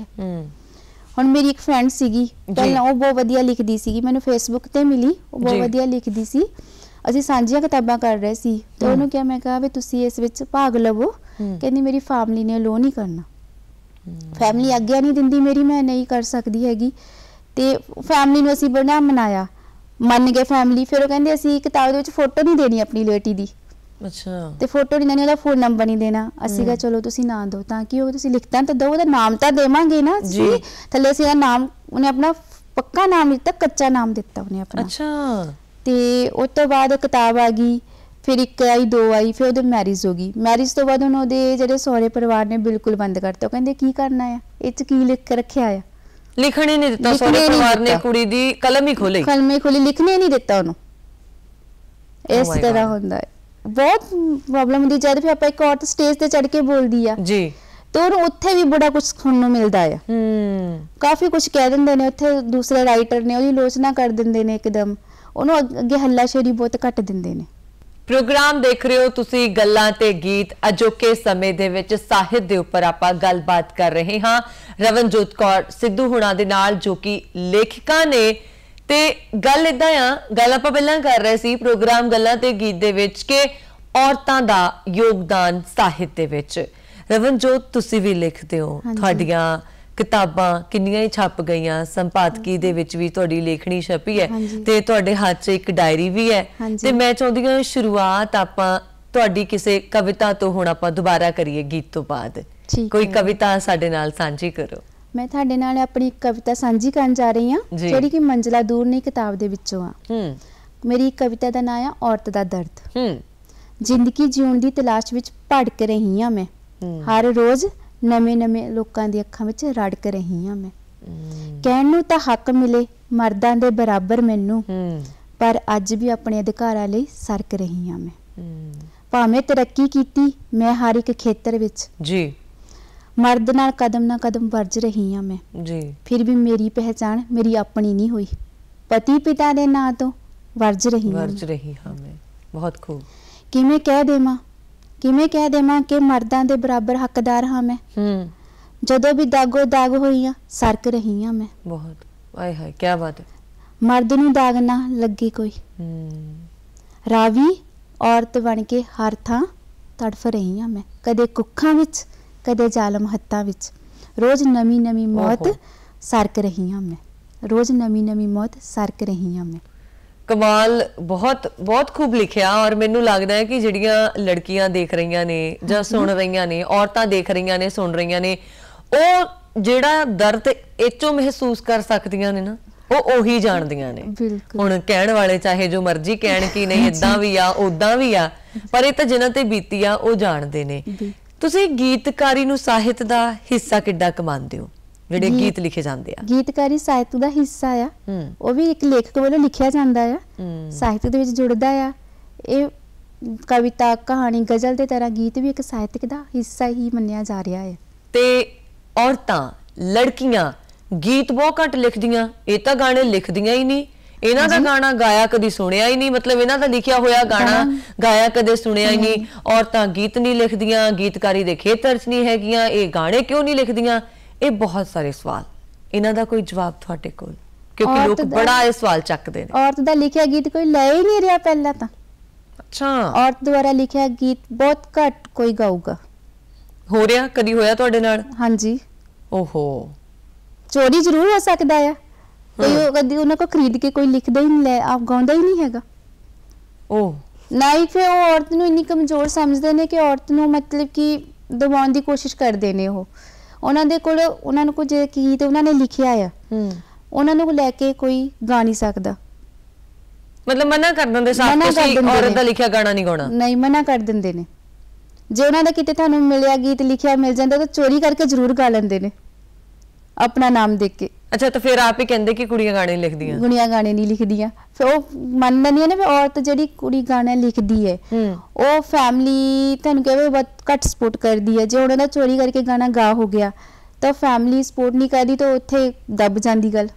ਹੁਣ ਮੇਰੀ ਇੱਕ ਫਰੈਂਡ ਸੀਗੀ, ਪਹਿਲਾਂ ਉਹ ਬਹੁਤ ਵਧੀਆ ਲਿਖਦੀ ਸੀਗੀ, ਮੈਨੂੰ ਫੇਸਬੁੱਕ ਤੇ ਮਿਲੀ, ਉਹ ਬਹੁਤ ਵਧੀਆ ਲਿਖਦੀ ਸੀ। ਅਸੀਂ ਸਾਂਝੀਆਂ ਕਿਤਾਬਾਂ ਕਰ ਰਹੇ ਸੀ ਤੇ ਉਹਨੂੰ ਕਿਹਾ, ਮੈਂ ਕਿਹਾ ਵੀ ਤੁਸੀਂ ਇਸ ਵਿੱਚ ਭਾਗ ਲਵੋ। ਕਹਿੰਦੀ ਮੇਰੀ ਫੈਮਿਲੀ ਨੇ ਅਲੋ ਨਹੀਂ ਕਰਨਾ, ਫੈਮਿਲੀ ਆਗਿਆ ਨਹੀਂ ਦਿੰਦੀ ਮੇਰੀ, ਮੈਂ ਨਹੀਂ ਕਰ ਸਕਦੀ ਹੈਗੀ। ਤੇ ਫੈਮਿਲੀ ਨੂੰ ਅਸੀਂ ਬੜਾ ਮਨਾਇਆ, ਮੰਨ ਗਏ ਫੈਮਿਲੀ। ਫਿਰ ਉਹ ਕਹਿੰਦੇ ਅਸੀਂ ਕਿਤਾਬ ਦੇ ਵਿੱਚ ਫੋਟੋ ਨਹੀਂ ਦੇਣੀ ਆਪਣੀ ਲੇਟੀ ਦੀ। ਅੱਛਾ। ਤੇ ਫੋਟੋ ਨਹੀਂ ਦੇਣੀ, ਉਹਦਾ ਫੋਨ ਨੰਬਰ ਨਹੀਂ ਦੇਣਾ। ਅਸੀਂ ਕਿਹਾ ਚਲੋ ਤੁਸੀਂ ਨਾਂ ਦਿਓ, ਤਾਂ ਕਿ ਉਹ ਤੁਸੀਂ ਲਿਖਤਾਂ ਤਾਂ ਦਿਓ, ਉਹਦਾ ਨਾਮ ਤਾਂ ਦੇਵਾਂਗੇ ਨਾ ਜੀ। ਥੱਲੇ ਅਸੀਂ ਇਹਦਾ ਨਾਮ, ਉਹਨੇ ਆਪਣਾ ਪੱਕਾ ਨਾਮ ਦਿੱਤਾ, ਕੱਚਾ ਨਾਮ ਦਿੱਤਾ ਉਹਨੇ ਆਪਣਾ। ਅੱਛਾ। ਤੇ ਉਸ ਤੋਂ ਬਾਅਦ ਕਿਤਾਬ ਆ ਗਈ, ਫਿਰ ਇੱਕ ਆਈ, ਦੋ ਆਈ, ਫਿਰ ਉਹਦੀ ਮੈਰਿਜ ਹੋ ਗਈ। ਮੈਰਿਜ ਤੋਂ ਬਾਅਦ ਹੁਣ ਉਹਦੇ ਜਿਹੜੇ ਸਹੁਰੇ ਪਰਿਵਾਰ ਨੇ ਬਿਲਕੁਲ ਬੰਦ ਕਰਤਾ। ਉਹ ਕਹਿੰਦੇ ਕੀ ਕਰਨਾ ਆ ਇਹ 'ਚ, ਕੀ ਲਿਖ ਕੇ ਰੱਖਿਆ ਆ? ਲਿਖਣੇ ਨਹੀਂ ਦਿੱਤਾ ਸਹੁਰੇ ਪਰਿਵਾਰ ਨੇ, ਕੁੜੀ ਦੀ ਕਲਮ ਹੀ ਖੋਲੀ, ਕਲਮ ਹੀ ਖੋਲੀ, ਲਿਖਣੇ ਨਹੀਂ ਦਿੱਤਾ ਉਹਨੂੰ। ਇਸ ਤਰ੍ਹਾਂ ਹੁੰਦਾ ਹੈ, ਬਹੁਤ ਪ੍ਰੋਬਲਮ ਹੁੰਦੀ। ਜਦ ਫਿਰ ਆਪਾਂ ਇੱਕ ਔਰਤ ਸਟੇਜ ਤੇ ਚੜ ਕੇ ਬੋਲਦੀ ਆ ਜੀ ਤੇ ਉਹਨੂੰ ਉੱਥੇ ਵੀ ਬੜਾ ਕੁਝ ਸੁਣਨ ਨੂੰ ਮਿਲਦਾ ਆ। ਕਾਫੀ ਕੁਝ ਕਹਿ ਦਿੰਦੇ ਨੇ ਉੱਥੇ, ਦੂਸਰੇ ਰਾਈਟਰ ਨੇ ਉਹਦੀ ਆਲੋਚਨਾ ਕਰ ਦਿੰਦੇ ਨੇ, ਇੱਕਦਮ ਉਹਨੂੰ ਅੱਗੇ ਹੱਲਾਸ਼ੇਰੀ ਬਹੁਤ ਘੱਟ ਦਿੰਦੇ ਨੇ। ਪ੍ਰੋਗਰਾਮ ਦੇਖ ਰਹੇ ਹੋ ਤੁਸੀਂ ਗੱਲਾਂ ਤੇ ਗੀਤ। ਅਜੋਕੇ ਸਮੇਂ ਦੇ ਵਿੱਚ ਸਾਹਿਤ ਦੇ ਉੱਪਰ ਆਪਾਂ ਗੱਲਬਾਤ ਕਰ ਰਹੇ ਹਾਂ ਰਵਨਜੋਤ ਕੌਰ ਸਿੱਧੂ ਹੁਣਾਂ ਦੇ ਨਾਲ, ਜੋ ਕਿ ਲੇਖਿਕਾ ਨੇ। ਤੇ ਗੱਲ ਇਦਾਂ ਆ, ਗੱਲ ਆਪਾਂ ਪਹਿਲਾਂ ਕਰ ਰਹੇ ਸੀ ਪ੍ਰੋਗਰਾਮ ਗੱਲਾਂ ਤੇ ਗੀਤ ਦੇ ਵਿੱਚ ਕਿ ਔਰਤਾਂ ਦਾ ਯੋਗਦਾਨ ਸਾਹਿਤ ਦੇ ਵਿੱਚ। ਰਵਨਜੋਤ, ਤੁਸੀਂ ਵੀ ਲਿਖਦੇ ਹੋ, ਤੁਹਾਡੀਆਂ ਕਿਤਾਬਾਂ ਕਿੰਨੀਆਂ ਹੀ ਛਪ ਗਈਆਂ, ਸੰਪਾਦਕੀ ਦੇ ਵਿੱਚ ਵੀ ਤੁਹਾਡੀ ਲੇਖਣੀ ਛਪੀ ਹੈ ਤੇ ਤੁਹਾਡੇ ਹੱਥ 'ਚ ਇੱਕ ਡਾਇਰੀ ਵੀ ਹੈ। ਤੇ ਮੈਂ ਚਾਹੁੰਦੀ ਹਾਂ ਸ਼ੁਰੂਆਤ ਆਪਾਂ ਤੁਹਾਡੀ ਕਿਸੇ ਕਵਿਤਾ ਤੋਂ ਹੁਣ ਆਪਾਂ ਦੁਬਾਰਾ ਕਰੀਏ ਗੀਤ ਤੋਂ ਬਾਅਦ। ਕੋਈ ਕਵਿਤਾ ਸਾਡੇ ਨਾਲ ਸਾਂਝੀ ਕਰੋ। ਮੈਂ ਤੁਹਾਡੇ ਨਾਲ ਆਪਣੀ ਕਵਿਤਾ ਸਾਂਝੀ ਕਰਨ ਜਾ ਰਹੀ ਹਾਂ, ਜਿਹੜੀ ਕਿ ਮੰਜ਼ਲਾ ਦੂਰ ਨਹੀਂ ਕਿਤਾਬ ਦੇ ਵਿੱਚੋਂ ਆ। ਮੇਰੀ ਕਵਿਤਾ ਦਾ ਨਾਮ ਆ ਔਰਤ ਦਾ ਦਰਦ। ਜ਼ਿੰਦਗੀ ਜਿਉਣ ਦੀ ਤਲਾਸ਼ ਵਿੱਚ ਭਟਕ ਰਹੀ ਹਾਂ ਮੈਂ, ਹਰ ਰੋਜ਼ ਨਵੇਂ ਨਵੇਂ ਲੋਕਾਂ ਦੀ ਅੱਖਾਂ ਵਿੱਚ ਰੜਕ ਰਹੀ ਹਾਂ ਮੈਂ। ਕਹਿਣ ਨੂੰ ਤਾਂ ਹੱਕ ਮਿਲੇ ਮਰਦਾਂ ਦੇ ਬਰਾਬਰ ਮੈਨੂੰ, ਪਰ ਅੱਜ ਵੀ ਆਪਣੇ ਅਧਿਕਾਰਾਂ ਲਈ ਸਰਕ ਰਹੀ ਹਾਂ ਮੈਂ। ਭਾਵੇਂ ਤਰੱਕੀ ਕੀਤੀ ਮੈਂ ਹਰ ਇੱਕ ਖੇਤਰ ਵਿੱਚ ਜੀ, ਮਰਦ ਨਾਲ ਕਦਮ ਨਾਲ ਕਦਮ ਵਰਜ ਰਹੀ ਹਾਂ ਮੈਂ ਜੀ, ਫਿਰ ਵੀ ਮੇਰੀ ਪਹਿਚਾਣ ਮੇਰੀ ਆਪਣੀ ਨਹੀਂ ਹੋਈ, ਪਤੀ ਪਿਤਾ ਦੇ ਨਾਂ ਤੋਂ ਵਰਜ ਰਹੀ ਹਾਂ ਵਰਜ ਰਹੀ ਹਾਂ ਮੈਂ। ਬਹੁਤ ਖੂਬ। ਕਿਵੇਂ ਕਹਿ ਦੇਵਾਂ ਕਿਵੇਂ ਕਹਿ ਦੇਵਾਂ ਕਿ ਮਰਦਾਂ ਦੇ ਬਰਾਬਰ ਹੱਕਦਾਰ ਹਾਂ ਮੈਂ, ਜਦੋਂ ਵੀ ਦਾਗੋ ਦਾਗ ਹੋਈਆਂ ਸਰਕ ਰਹੀ ਹਾਂ ਮੈਂ। ਬਹੁਤ ਆਏ ਹਾਏ, ਕੀ ਬਾਤ ਹੈ। मर्द नूं दाग ना लगे कोई, रावी औरत बन के हर थां तड़फ रही हाँ मैं, कदे कुखां विच कदे जालम हत्थां विच, रोज़ नवी नवी मौत सरक रही हाँ मैं, रोज़ नवी नवी मौत सरक रही हाँ मैं। कमाल, बहुत बहुत खूब लिखिया। और मैनू लगता है कि जिहड़ियां लड़कियां देख रही ने जां सुन रही ने, औरतां देख रही ने, सुन रही ने, ਉਹ ਜਿਹੜਾ ਦਰਦ ਇਚੋਂ ਮਹਿਸੂਸ ਕਰ ਸਕਦੀਆਂ ਨੇ ਨਾ, ਉਹ ਉਹੀ ਜਾਣਦੀਆਂ ਨੇ। ਹੁਣ ਕਹਿਣ ਵਾਲੇ ਚਾਹੇ ਜੋ ਮਰਜ਼ੀ ਕਹਿਣ ਕਿ ਨਹੀਂ ਇਦਾਂ ਵੀ ਆ ਉਦਾਂ ਵੀ ਆ, ਪਰ ਇਹ ਤਾਂ ਜਿਨ੍ਹਾਂ ਤੇ ਬੀਤੀ ਆ ਉਹ ਜਾਣਦੇ ਨੇ। ਤੁਸੀਂ ਗੀਤਕਾਰੀ ਨੂੰ ਸਾਹਿਤ ਦਾ ਹਿੱਸਾ ਕਿੱਦਾਂ ਕਮਾਉਂਦੇ ਹੋ, ਜਿਹੜੇ ਗੀਤ ਲਿਖੇ ਜਾਂਦੇ ਆ? ਗੀਤਕਾਰੀ ਸਾਹਿਤ ਦਾ ਹਿੱਸਾ ਆ, ਉਹ ਵੀ ਇੱਕ ਲੇਖਕ ਵੱਲੋਂ ਲਿਖਿਆ ਜਾਂਦਾ ਆ, ਸਾਹਿਤ ਦੇ ਵਿੱਚ ਜੁੜਦਾ ਆ। ਇਹ ਕਵਿਤਾ, ਕਹਾਣੀ, ਗਜ਼ਲ ਦੇ ਤਰ੍ਹਾਂ ਗੀਤ ਵੀ ਇੱਕ ਸਾਹਿਤਕ ਦਾ ਹਿੱਸਾ ਹੀ ਮੰਨਿਆ ਜਾ ਰਿਹਾ ਹੈ। ਤੇ ਔਰਤਾਂ, ਲੜਕੀਆਂ ਗੀਤ ਬਹੁਤ ਘੱਟ ਲਿਖਦੀਆਂ, ਇਹ ਤਾਂ ਗਾਣੇ ਲਿਖਦੀਆਂ ਹੀ ਨਹੀਂ। ਇਹਨਾਂ ਦਾ ਗਾਣਾ ਗਾਇਆ ਕਦੀ ਸੁਣਿਆ ਹੀ ਨਹੀਂ, ਮਤਲਬ ਇਹਨਾਂ ਦਾ ਲਿਖਿਆ ਹੋਇਆ ਗਾਣਾ ਗਾਇਆ ਕਦੇ ਸੁਣਿਆ ਹੀ ਨਹੀਂ। ਔਰਤਾਂ ਗੀਤ ਨਹੀਂ ਲਿਖਦੀਆਂ, ਗੀਤਕਾਰੀ ਦੇ ਖੇਤਰ 'ਚ ਨਹੀਂ ਹੈਗੀਆਂ, ਇਹ ਗਾਣੇ ਕਿਉਂ ਨਹੀਂ ਲਿਖਦੀਆਂ? ਇਹ ਬਹੁਤ ਸਾਰੇ ਸਵਾਲ, ਇਹਨਾਂ ਦਾ ਕੋਈ ਜਵਾਬ ਤੁਹਾਡੇ ਕੋਲ? ਕਿਉਂਕਿ ਲੋਕ ਬੜਾ ਇਹ ਸਵਾਲ ਚੱਕਦੇ ਨੇ। ਔਰਤ ਦਾ ਲਿਖਿਆ ਗੀਤ ਕੋਈ ਲੈ ਹੀ ਨਹੀਂ ਰਿਹਾ ਪਹਿਲਾਂ ਤਾਂ। ਅੱਛਾ, ਔਰਤ ਦੁਆਰਾ ਲਿਖਿਆ ਗੀਤ ਬਹੁਤ ਘੱਟ ਕੋਈ ਗਾਊਗਾ। ਹੋ ਰਿਹਾ? ਕਦੀ ਹੋਇਆ ਤੁਹਾਡੇ ਨਾਲ? ਹਾਂਜੀ। ਓਹੋ, ਚੋਰੀ ਜ਼ਰੂਰ ਹੋ ਸਕਦਾ ਆ, ਕੋਈ ਕਦੀ ਉਹਨਾਂ ਕੋ ਖਰੀਦ ਕੇ ਕੋਈ ਲਿਖਦਾ ਹੀ ਨਹੀਂ, ਲੈ ਆਪ ਗਾਉਂਦਾ ਹੀ ਨਹੀਂ ਹੈਗਾ। ਉਹ ਨਾ ਹੀ ਫਿਰ ਉਹ ਔਰਤ ਨੂੰ ਇੰਨੀ ਕਮਜ਼ੋਰ ਸਮਝਦੇ ਨੇ ਕਿ ਔਰਤ ਨੂੰ ਮਤਲਬ ਕਿ ਦਬਾਉਣ ਦੀ ਕੋਸ਼ਿਸ਼ ਕਰਦੇ ਨੇ। ਉਹ ਉਹਨਾਂ ਦੇ ਕੋਲ ਉਹਨਾਂ ਨੂੰ ਕੁਝ ਗੀਤ ਉਹਨਾਂ ਨੇ ਲਿਖਿਆ ਆ, ਉਹਨਾਂ ਨੂੰ ਲੈ ਕੇ ਕੋਈ ਗਾ ਨਹੀਂ ਸਕਦਾ, ਮਤਲਬ ਮਨਾ ਕਰ ਦਿੰਦੇ ਸਾਫ਼, ਤੁਸੀਂ ਔਰਤ ਦਾ ਲਿਖਿਆ ਗਾਣਾ ਨਹੀਂ ਗਾਉਣਾ। ਨਹੀਂ, ਮਨਾ ਕਰ ਦਿੰਦੇ ਨੇ। ਜੇ ਉਹਨਾਂ ਦਾ ਕਿਤੇ ਤੁਹਾਨੂੰ ਮਿਲਿਆ ਗੀਤ ਲਿਖਿਆ ਮਿਲ ਜਾਂਦਾ ਤਾਂ ਚੋਰੀ ਕਰਕੇ ਜ਼ਰੂਰ ਗਾ ਲੈਂਦੇ ਨੇ ਆਪਣਾ ਨਾਮ ਦੇਖ ਕੇ। ਅੱਛਾ, ਤਾਂ ਫਿਰ ਆਪ ਹੀ ਕਹਿੰਦੇ ਕਿ ਕੁੜੀਆਂ ਗਾਣੇ ਲਿਖਦੀਆਂ, ਕੁੜੀਆਂ ਗਾਣੇ ਨਹੀਂ ਲਿਖਦੀਆਂ। ਫਿਰ ਉਹ ਮੰਨ ਲੈਂਦੀਆਂ ਨੇ ਵੀ ਔਰਤ ਜਿਹੜੀ ਕੁੜੀ ਗਾਣਾ ਲਿਖਦੀ ਹੈ ਉਹ ਫੈਮਿਲੀ ਤੁਹਾਨੂੰ ਕਹੇ ਬਹੁਤ ਘੱਟ ਸਪੋਰਟ ਕਰਦੀ ਹੈ। ਜੇ ਉਹਨਾਂ ਦਾ ਚੋਰੀ ਕਰਕੇ ਗਾਣਾ ਗਾ ਹੋ ਗਿਆ ਤਾਂ ਫੈਮਿਲੀ ਸਪੋਰਟ ਨਹੀਂ ਕਰਦੀ, ਤਾਂ ਉੱਥੇ ਦੱਬ ਜਾਂਦੀ ਗੱਲ।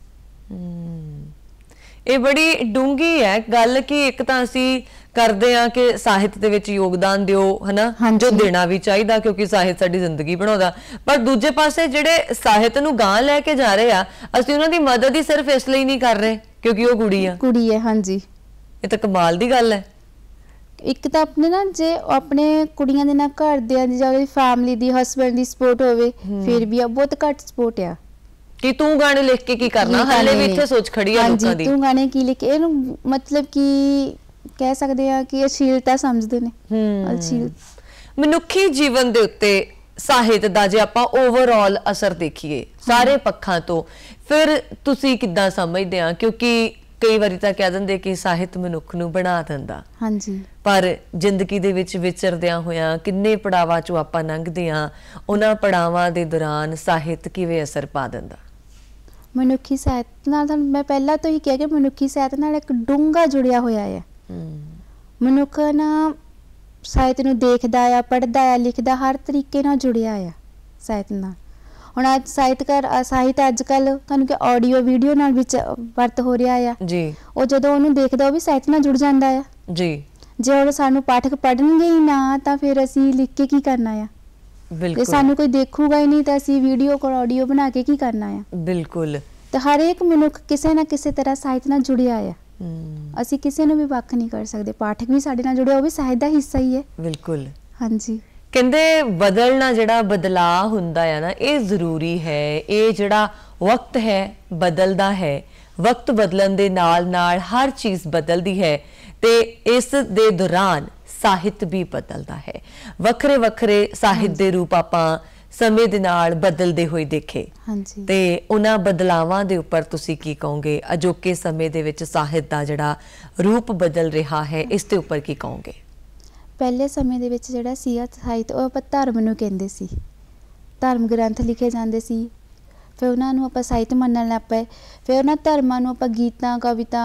ਇਹ ਬੜੀ ਡੂੰਗੀ ਹੈ ਗੱਲ ਕਿ ਇੱਕ ਤਾਂ ਅਸੀਂ ਕਰਦੇ ਆ ਕਿ ਸਾਹਿਤ ਦੇ ਵਿੱਚ ਯੋਗਦਾਨ ਦਿਓ, ਹਨਾ, ਜੋ ਦੇਣਾ ਵੀ ਚਾਹੀਦਾ ਕਿਉਂਕਿ ਸਾਹਿਤ ਸਾਡੀ ਜ਼ਿੰਦਗੀ ਬਣਾਉਂਦਾ, ਪਰ ਦੂਜੇ ਪਾਸੇ ਜਿਹੜੇ ਸਾਹਿਤ ਨੂੰ ਗਾਂ ਲੈ ਕੇ ਜਾ ਰਹੇ ਆ, ਅਸੀਂ ਉਹਨਾਂ ਦੀ ਮਦਦ ਹੀ ਸਿਰਫ ਇਸ ਲਈ ਨਹੀਂ ਕਰ ਰਹੇ ਕਿਉਂਕਿ ਉਹ ਕੁੜੀ ਆ ਕੁੜੀ ਹੈ। ਹਾਂਜੀ, ਇਹ ਤਾਂ ਕਮਾਲ ਦੀ ਗੱਲ ਹੈ। ਇੱਕ ਤਾਂ ਆਪਣੇ ਨਾ ਜੇ ਆਪਣੇ ਕੁੜੀਆਂ ਦੇ ਨਾਲ ਘਰਦਿਆਂ ਦੀ ਜਾਂ ਉਹਦੀ ਫੈਮਿਲੀ ਦੀ, ਹਸਬੈਂਡ ਦੀ ਸਪੋਰਟ ਹੋਵੇ ਫਿਰ ਵੀ ਆ ਬਹੁਤ ਘੱਟ ਸਪੋਰਟ ਆ ਕਿ ਤੂੰ ਗਾਣੇ ਲਿਖ ਕੇ ਕੀ ਕਰਨਾ, ਹਾਲੇ ਵੀ ਇੱਥੇ ਸੋਚ ਖੜੀ ਆ ਲੋਕਾਂ ਦੀ। ਤੂੰ ਗਾਣੇ ਕੀ ਲਿਖ, ਇਹਨੂੰ ਮਤਲਬ ਕਿ ਕਹਿ ਸਕਦੇ ਆ ਕਿ ਅਸ਼ਲੀਲਤਾ ਸਮਝਦੇ ਨੇ। ਅਸ਼ਲੀਲ ਮਨੁੱਖੀ ਜੀਵਨ ਦੇ ਉੱਤੇ ਸਾਹਿਤ ਦਾ ਜੇ ਆਪਾਂ ਓਵਰਆਲ ਅਸਰ ਦੇਖੀਏ ਸਾਰੇ ਪੱਖਾਂ ਤੋਂ, ਫਿਰ ਤੁਸੀਂ ਕਿੱਦਾਂ ਸਮਝਦੇ ਆ? ਕਿਉਂਕਿ ਕਈ ਵਾਰੀ ਤਾਂ ਕਹਿ ਦਿੰਦੇ ਕਿ ਸਾਹਿਤ ਮਨੁੱਖ ਨੂੰ ਬਣਾ ਦਿੰਦਾ, ਹਾਂਜੀ, ਪਰ ਜ਼ਿੰਦਗੀ ਦੇ ਵਿੱਚ ਵਿਚਰਦਿਆਂ ਹੋਇਆਂ ਕਿੰਨੇ ਪੜਾਵਾਂ ਚੋਂ ਆਪਾਂ ਲੰਘਦੇ ਆ, ਉਹਨਾਂ ਪੜਾਵਾਂ ਦੇ ਦੌਰਾਨ ਸਾਹਿਤ ਕਿਵੇਂ ਅਸਰ ਪਾ ਦਿੰਦਾ? ਮਨੁੱਖੀ ਸਾਹਿਤ ਨਾਲ ਤਾਂ ਮੈਂ ਪਹਿਲਾਂ ਤੋਂ ਹੀ ਕਿਹਾ ਕਿ ਮਨੁੱਖੀ ਸਾਹਿਤ ਨਾਲ ਇੱਕ ਡੂੰਘਾ ਜੁੜਿਆ ਹੋਇਆ ਹੈ। ਮਨੁੱਖ ਨਾ ਸਾਹਿਤ ਨੂੰ ਦੇਖਦਾ ਆ, ਪੜ੍ਹਦਾ ਆ, ਲਿਖਦਾ, ਹਰ ਤਰੀਕੇ ਨਾਲ ਜੁੜਿਆ ਆ ਸਾਹਿਤ ਨਾਲ। ਹੁਣ ਅੱਜ ਸਾਹਿਤਕਾਰ ਸਾਹਿਤ ਅੱਜ ਕੱਲ੍ਹ ਤੁਹਾਨੂੰ ਕਿ ਆਡੀਓ ਵੀਡੀਓ ਨਾਲ ਵਿੱਚ ਵਰਤ ਹੋ ਰਿਹਾ ਆ ਜੀ, ਉਹ ਜਦੋਂ ਉਹਨੂੰ ਦੇਖਦਾ ਉਹ ਵੀ ਸਾਹਿਤ ਨਾਲ ਜੁੜ ਜਾਂਦਾ ਆ ਜੀ। ਜੇ ਉਹ ਸਾਨੂੰ ਪਾਠਕ ਪੜ੍ਹਨਗੇ ਹੀ ਨਾ ਤਾਂ ਫਿਰ ਅਸੀਂ ਲਿਖ ਕੇ ਕੀ ਕਰਨਾ ਆ? ਬਿਲਕੁਲ, ਜੇ ਸਾਨੂੰ ਕੋਈ ਦੇਖੂਗਾ ਹੀ ਨਹੀਂ ਤਾਂ ਅਸੀਂ ਵੀਡੀਓ ਕੋਲ ਆਡੀਓ ਬਣਾ ਕੇ ਕੀ ਕਰਨਾ ਆ? ਬਿਲਕੁਲ। ਤਾਂ ਹਰ ਇੱਕ ਮਨੁੱਖ ਕਿਸੇ ਨਾ ਕਿਸੇ ਤਰ੍ਹਾਂ ਸਾਹਿਤ ਨਾਲ ਜੁੜਿਆ ਆ, ਅਸੀਂ ਕਿਸੇ ਨੂੰ ਵੀ ਵੱਖ ਨਹੀਂ ਕਰ ਸਕਦੇ। ਪਾਠਕ ਵੀ ਸਾਡੇ ਨਾਲ ਜੁੜਿਆ, ਉਹ ਵੀ ਸਾਹਿਤ ਦਾ ਹਿੱਸਾ ਹੀ ਹੈ। ਬਿਲਕੁਲ, ਹਾਂਜੀ। ਕਹਿੰਦੇ ਬਦਲਣਾ, ਜਿਹੜਾ ਬਦਲਾਅ ਹੁੰਦਾ ਆ ਨਾ, ਇਹ ਜ਼ਰੂਰੀ ਹੈ। ਇਹ ਜਿਹੜਾ ਵਕਤ ਹੈ ਬਦਲਦਾ ਹੈ, ਵਕਤ ਬਦਲਣ ਦੇ ਨਾਲ ਨਾਲ ਹਰ ਚੀਜ਼ ਬਦਲਦੀ ਹੈ ਤੇ ਇਸ ਦੇ ਦੌਰਾਨ ਸਾਹਿਤ ਵੀ ਬਦਲਦਾ ਹੈ। ਵੱਖਰੇ ਵੱਖਰੇ ਸਾਹਿਤ ਦੇ ਰੂਪ ਆਪਾਂ ਸਮੇਂ ਦੇ ਨਾਲ ਬਦਲਦੇ ਹੋਏ ਦੇਖੇ, ਹਾਂਜੀ, ਤੇ ਉਹਨਾਂ ਬਦਲਾਵਾਂ ਦੇ ਉੱਪਰ ਤੁਸੀਂ ਕੀ ਕਹੋਗੇ? ਅਜੋਕੇ ਸਮੇਂ ਦੇ ਵਿੱਚ ਸਾਹਿਤ ਦਾ ਜਿਹੜਾ ਰੂਪ ਬਦਲ ਰਿਹਾ ਹੈ, ਇਸ ਦੇ ਉੱਪਰ ਕੀ ਕਹੋਗੇ? ਪਹਿਲੇ ਸਮੇਂ ਦੇ ਵਿੱਚ ਜਿਹੜਾ ਸੀ ਸਾਹਿਤ, ਉਹ ਆਪਾਂ ਧਰਮ ਨੂੰ ਕਹਿੰਦੇ ਸੀ, ਧਰਮ ਗ੍ਰੰਥ ਲਿਖੇ ਜਾਂਦੇ ਸੀ, ਫਿਰ ਉਹਨਾਂ ਨੂੰ ਆਪਾਂ ਸਾਹਿਤ ਮੰਨਣ ਲੱਗ ਪਏ। ਫਿਰ ਉਹਨਾਂ ਧਰਮਾਂ ਨੂੰ ਆਪਾਂ ਗੀਤਾਂ, ਕਵਿਤਾ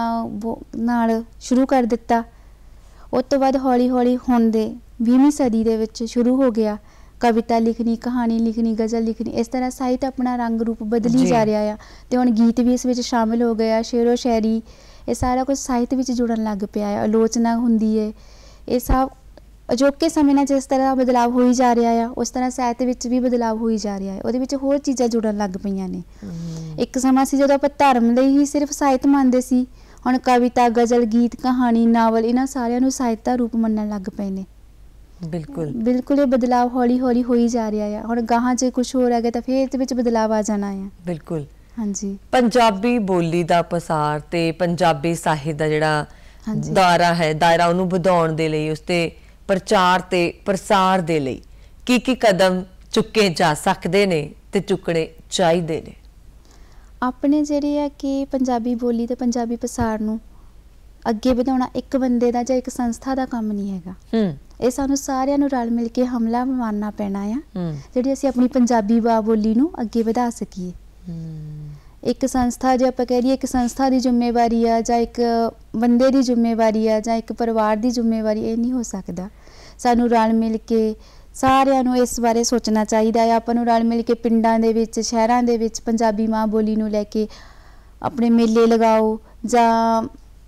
ਨਾਲ ਸ਼ੁਰੂ ਕਰ ਦਿੱਤਾ। ਉਸ ਤੋਂ ਬਾਅਦ ਹੌਲੀ ਹੌਲੀ ਹੁਣ ਦੇ ਵੀਹਵੀਂ ਸਦੀ ਦੇ ਵਿੱਚ ਸ਼ੁਰੂ ਹੋ ਗਿਆ ਕਵਿਤਾ ਲਿਖਣੀ, ਕਹਾਣੀ ਲਿਖਣੀ, ਗਜ਼ਲ ਲਿਖਣੀ। ਇਸ ਤਰ੍ਹਾਂ ਸਾਹਿਤ ਆਪਣਾ ਰੰਗ ਰੂਪ ਬਦਲੀ ਜਾ ਰਿਹਾ ਆ ਤੇ ਹੁਣ ਗੀਤ ਵੀ ਇਸ ਵਿੱਚ ਸ਼ਾਮਿਲ ਹੋ ਗਿਆ, ਸ਼ੇਰੋ ਸ਼ਾਇਰੀ, ਇਹ ਸਾਰਾ ਕੁਝ ਸਾਹਿਤ ਵਿੱਚ ਜੁੜਨ ਲੱਗ ਪਿਆ ਹੈ। ਆਲੋਚਨਾ ਹੁੰਦੀ ਹੈ, ਇਹ ਸਭ ਅਜੋਕੇ ਸਮੇਂ ਨਾਲ ਜਿਸ ਤਰ੍ਹਾਂ ਬਦਲਾਵ ਹੋਈ ਜਾ ਰਿਹਾ ਆ ਉਸ ਤਰ੍ਹਾਂ ਸਾਹਿਤ ਵਿੱਚ ਵੀ ਬਦਲਾਵ ਹੋਈ ਜਾ ਰਿਹਾ ਹੈ। ਉਹਦੇ ਵਿੱਚ ਹੋਰ ਚੀਜ਼ਾਂ ਜੁੜਨ ਲੱਗ ਪਈਆਂ ਨੇ। ਇੱਕ ਸਮਾਂ ਸੀ ਜਦੋਂ ਆਪਾਂ ਧਰਮ ਲਈ ਹੀ ਸਿਰਫ ਸਾਹਿਤ ਮੰਨਦੇ ਸੀ, ਹੁਣ ਕਵਿਤਾ, ਗਜ਼ਲ, ਗੀਤ, ਕਹਾਣੀ, ਨਾਵਲ ਇਹਨਾਂ ਸਾਰਿਆਂ ਨੂੰ ਸਾਹਿਤ ਦਾ ਰੂਪ ਮੰਨਣ ਲੱਗ ਪਏ ਨੇ। ਬਿਲਕੁਲ ਬਿਲਕੁਲ ਇਹ ਬਦਲਾਵ ਹੌਲੀ ਹੌਲੀ ਹੋਈ ਜਾ ਰਿਹਾ ਹੈ। ਹੁਣ ਗਾਹਾਂ ਜੇ ਕੁਝ ਹੋਰ ਹੈਗਾ ਤਾਂ ਫਿਰ ਇਹਦੇ ਵਿੱਚ ਬਦਲਾਵ ਆ ਜਾਣਾ ਹੈ। ਬਿਲਕੁਲ ਹਾਂਜੀ। ਪੰਜਾਬੀ ਬੋਲੀ ਦਾ ਪਸਾਰ ਤੇ ਪੰਜਾਬੀ ਸਾਹਿਤ ਦਾ ਜਿਹੜਾ ਦਾਇਰਾ ਹੈ, ਦਾਇਰਾ ਉਹਨੂੰ ਵਧਾਉਣ ਦੇ ਲਈ, ਉਸ ਤੇ ਪ੍ਰਚਾਰ ਤੇ ਪ੍ਰਸਾਰ ਦੇ ਲਈ ਕੀ ਕੀ ਕਦਮ ਚੁੱਕੇ ਜਾ ਸਕਦੇ ਨੇ ਤੇ ਚੁੱਕਣੇ ਚਾਹੀਦੇ ਨੇ? ਆਪਣੇ ਜਿਹੜੇ ਆ ਕਿ ਪੰਜਾਬੀ ਬੋਲੀ ਤੇ ਪੰਜਾਬੀ ਪ੍ਰਸਾਰ ਨੂੰ ਅੱਗੇ ਵਧਾਉਣਾ ਇੱਕ ਬੰਦੇ ਦਾ ਜਾਂ ਇੱਕ ਸੰਸਥਾ ਦਾ ਕੰਮ ਨਹੀਂ ਹੈਗਾ। ਹੂੰ ਇਹ ਸਾਨੂੰ ਸਾਰਿਆਂ ਨੂੰ ਰਲ ਮਿਲ ਕੇ ਹਮਲਾ ਮਾਰਨਾ ਪੈਣਾ ਆ, ਜਿਹੜੀ ਅਸੀਂ ਆਪਣੀ ਪੰਜਾਬੀ ਬਾ ਬੋਲੀ ਨੂੰ ਅੱਗੇ ਵਧਾ ਸਕੀਏ। ਇੱਕ ਸੰਸਥਾ ਜੇ ਆਪਾਂ ਕਹਿ ਲਈਏ ਇੱਕ ਸੰਸਥਾ ਦੀ ਜ਼ਿੰਮੇਵਾਰੀ ਆ ਜਾਂ ਇੱਕ ਬੰਦੇ ਦੀ ਜ਼ਿੰਮੇਵਾਰੀ ਆ ਜਾਂ ਇੱਕ ਪਰਿਵਾਰ ਦੀ ਜ਼ਿੰਮੇਵਾਰੀ, ਇਹ ਨਹੀਂ ਹੋ ਸਕਦਾ। ਸਾਨੂੰ ਰਲ ਮਿਲ ਕੇ ਸਾਰਿਆਂ ਨੂੰ ਇਸ ਬਾਰੇ ਸੋਚਣਾ ਚਾਹੀਦਾ ਹੈ। ਆਪਾਂ ਨੂੰ ਰਲ ਮਿਲ ਕੇ ਪਿੰਡਾਂ ਦੇ ਵਿੱਚ, ਸ਼ਹਿਰਾਂ ਦੇ ਵਿੱਚ ਪੰਜਾਬੀ ਮਾਂ ਬੋਲੀ ਨੂੰ ਲੈ ਕੇ ਆਪਣੇ ਮੇਲੇ ਲਗਾਓ ਜਾਂ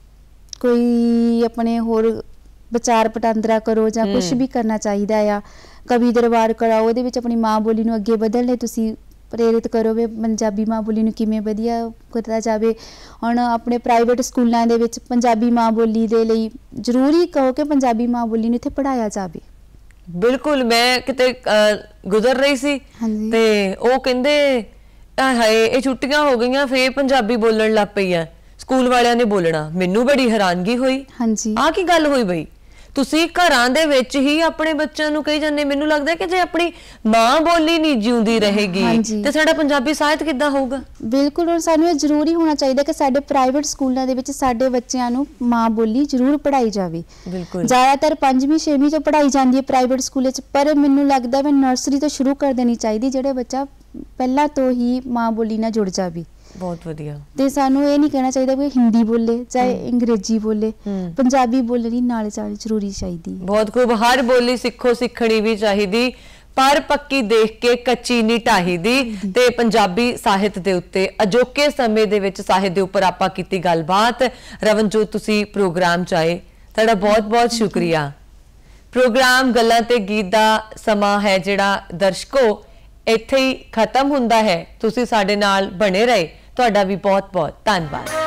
ਕੋਈ ਆਪਣੇ ਹੋਰ ਵਿਚਾਰ ਵਟਾਂਦਰਾ ਕਰੋ ਜਾਂ ਕੁਛ ਵੀ ਕਰਨਾ ਚਾਹੀਦਾ ਆ। ਕਵੀ ਦਰਬਾਰ ਕਰਾਓ, ਉਹਦੇ ਵਿੱਚ ਆਪਣੀ ਮਾਂ ਬੋਲੀ ਨੂੰ ਅੱਗੇ ਵਧਣ ਲਈ ਤੁਸੀਂ ਪ੍ਰੇਰਿਤ ਕਰੋ ਵੀ ਪੰਜਾਬੀ ਮਾਂ ਬੋਲੀ ਨੂੰ ਕਿਵੇਂ ਵਧੀਆ ਕੀਤਾ ਜਾਵੇ। ਹੁਣ ਆਪਣੇ ਪ੍ਰਾਈਵੇਟ ਸਕੂਲਾਂ ਦੇ ਵਿੱਚ ਪੰਜਾਬੀ ਮਾਂ ਬੋਲੀ ਦੇ ਲਈ ਜ਼ਰੂਰੀ ਕਹੋ ਕਿ ਪੰਜਾਬੀ ਮਾਂ ਬੋਲੀ ਨੂੰ ਇੱਥੇ ਪੜ੍ਹਾਇਆ ਜਾਵੇ। ਬਿਲਕੁਲ। ਮੈਂ ਕਿਤੇ ਗੁਜ਼ਰ ਰਹੀ ਸੀ ਤੇ ਉਹ ਕਹਿੰਦੇ ਹਾਏ ਇਹ ਛੁੱਟੀਆਂ ਹੋ ਗਈਆਂ ਫੇਰ ਪੰਜਾਬੀ ਬੋਲਣ ਲੱਗ ਪਈ ਆ, ਸਕੂਲ ਵਾਲਿਆਂ ਨੇ ਬੋਲਣਾ। ਮੈਨੂੰ ਬੜੀ ਹੈਰਾਨਗੀ ਹੋਈ। ਹਾਂਜੀ, ਆਹ ਕੀ ਗੱਲ ਹੋਈ ਬਈ? ਤੁਸੀਂ ਘਰਾਂ ਦੇ ਵਿੱਚ ਹੀ ਆਪਣੇ ਬੱਚਿਆਂ ਨੂੰ ਕਹੀ ਜਾਂਦੇ। ਮੈਨੂੰ ਲੱਗਦਾ ਕਿ ਜੇ ਆਪਣੀ ਮਾਂ ਬੋਲੀ ਨਹੀਂ ਜਿਉਂਦੀ ਰਹੇਗੀ ਤੇ ਸਾਡਾ ਪੰਜਾਬੀ ਸਾਹਿਤ ਕਿੱਦਾਂ ਹੋਊਗਾ? ਬਿਲਕੁਲ। ਹੁਣ ਸਾਨੂੰ ਇਹ ਜ਼ਰੂਰੀ ਹੋਣਾ ਚਾਹੀਦਾ ਕਿ ਸਾਡੇ ਪ੍ਰਾਈਵੇਟ ਸਕੂਲਾਂ ਦੇ ਵਿੱਚ ਸਾਡੇ ਬੱਚਿਆਂ ਨੂੰ ਮਾਂ ਬੋਲੀ ਜ਼ਰੂਰ ਪੜ੍ਹਾਈ ਜਾਵੇ। ਬਿਲਕੁਲ। ਜ਼ਿਆਦਾਤਰ ਪੰਜਵੀਂ ਛੇਵੀਂ ਤੋਂ ਪੜ੍ਹਾਈ ਜਾਂਦੀ ਹੈ ਪ੍ਰਾਈਵੇਟ ਸਕੂਲ ਵਿੱਚ, ਪਰ ਮੈਨੂੰ ਲੱਗਦਾ ਵੀ ਨਰਸਰੀ ਤੋਂ ਸ਼ੁਰੂ ਕਰ ਦੇਣੀ ਚਾਹੀਦੀ, ਜਿਹੜੇ ਬੱਚਾ ਪਹਿਲਾਂ ਤੋਂ ਹੀ ਮਾਂ ਬੋਲੀ ਨਾਲ ਜੁੜ ਜਾਵੇ। ਬਹੁਤ ਵਧੀਆ। ਤੇ ਸਾਨੂੰ ਇਹ ਨਹੀਂ ਕਹਿਣਾ ਚਾਹੀਦਾ ਕਿ ਹਿੰਦੀ ਬੋਲੇ ਚਾਹੇ ਅੰਗਰੇਜ਼ੀ ਬੋਲੇ, ਪੰਜਾਬੀ ਬੋਲਣੀ ਨਾਲ ਚਾਲ ਜ਼ਰੂਰੀ ਚਾਹੀਦੀ। ਬਹੁਤ ਖੂਬ। ਹਰ ਬੋਲੀ ਸਿੱਖੋ, ਸਿੱਖਣੀ ਵੀ ਚਾਹੀਦੀ, ਪਰ ਪੱਕੀ ਦੇਖ ਕੇ ਕੱਚੀ ਨਹੀਂ ਢਾਹੀਦੀ। ਤੇ ਪੰਜਾਬੀ ਸਾਹਿਤ ਦੇ ਉੱਤੇ ਅਜੋਕੇ ਸਮੇਂ ਦੇ ਵਿੱਚ ਸਾਹਿਤ ਦੇ ਉੱਪਰ ਆਪਾਂ ਕੀਤੀ ਗੱਲਬਾਤ। ਰਵਨਜੋਤ, ਤੁਸੀਂ ਪ੍ਰੋਗਰਾਮ ਚ ਆਏ, ਤੁਹਾਡਾ ਬਹੁਤ ਬਹੁਤ ਸ਼ੁਕਰੀਆ। ਪ੍ਰੋਗਰਾਮ ਗੱਲਾਂ ਤੇ ਗੀਤ ਦਾ ਸਮਾਂ ਹੈ ਜਿਹੜਾ ਦਰਸ਼ਕੋ ਇੱਥੇ ਹੀ ਖਤਮ ਹੁੰਦਾ ਹੈ। ਤੁਸੀਂ ਸਾਡੇ ਨਾਲ ਬਣੇ ਰਹੇ, ਤੁਹਾਡਾ ਵੀ ਬਹੁਤ ਬਹੁਤ ਧੰਨਵਾਦ।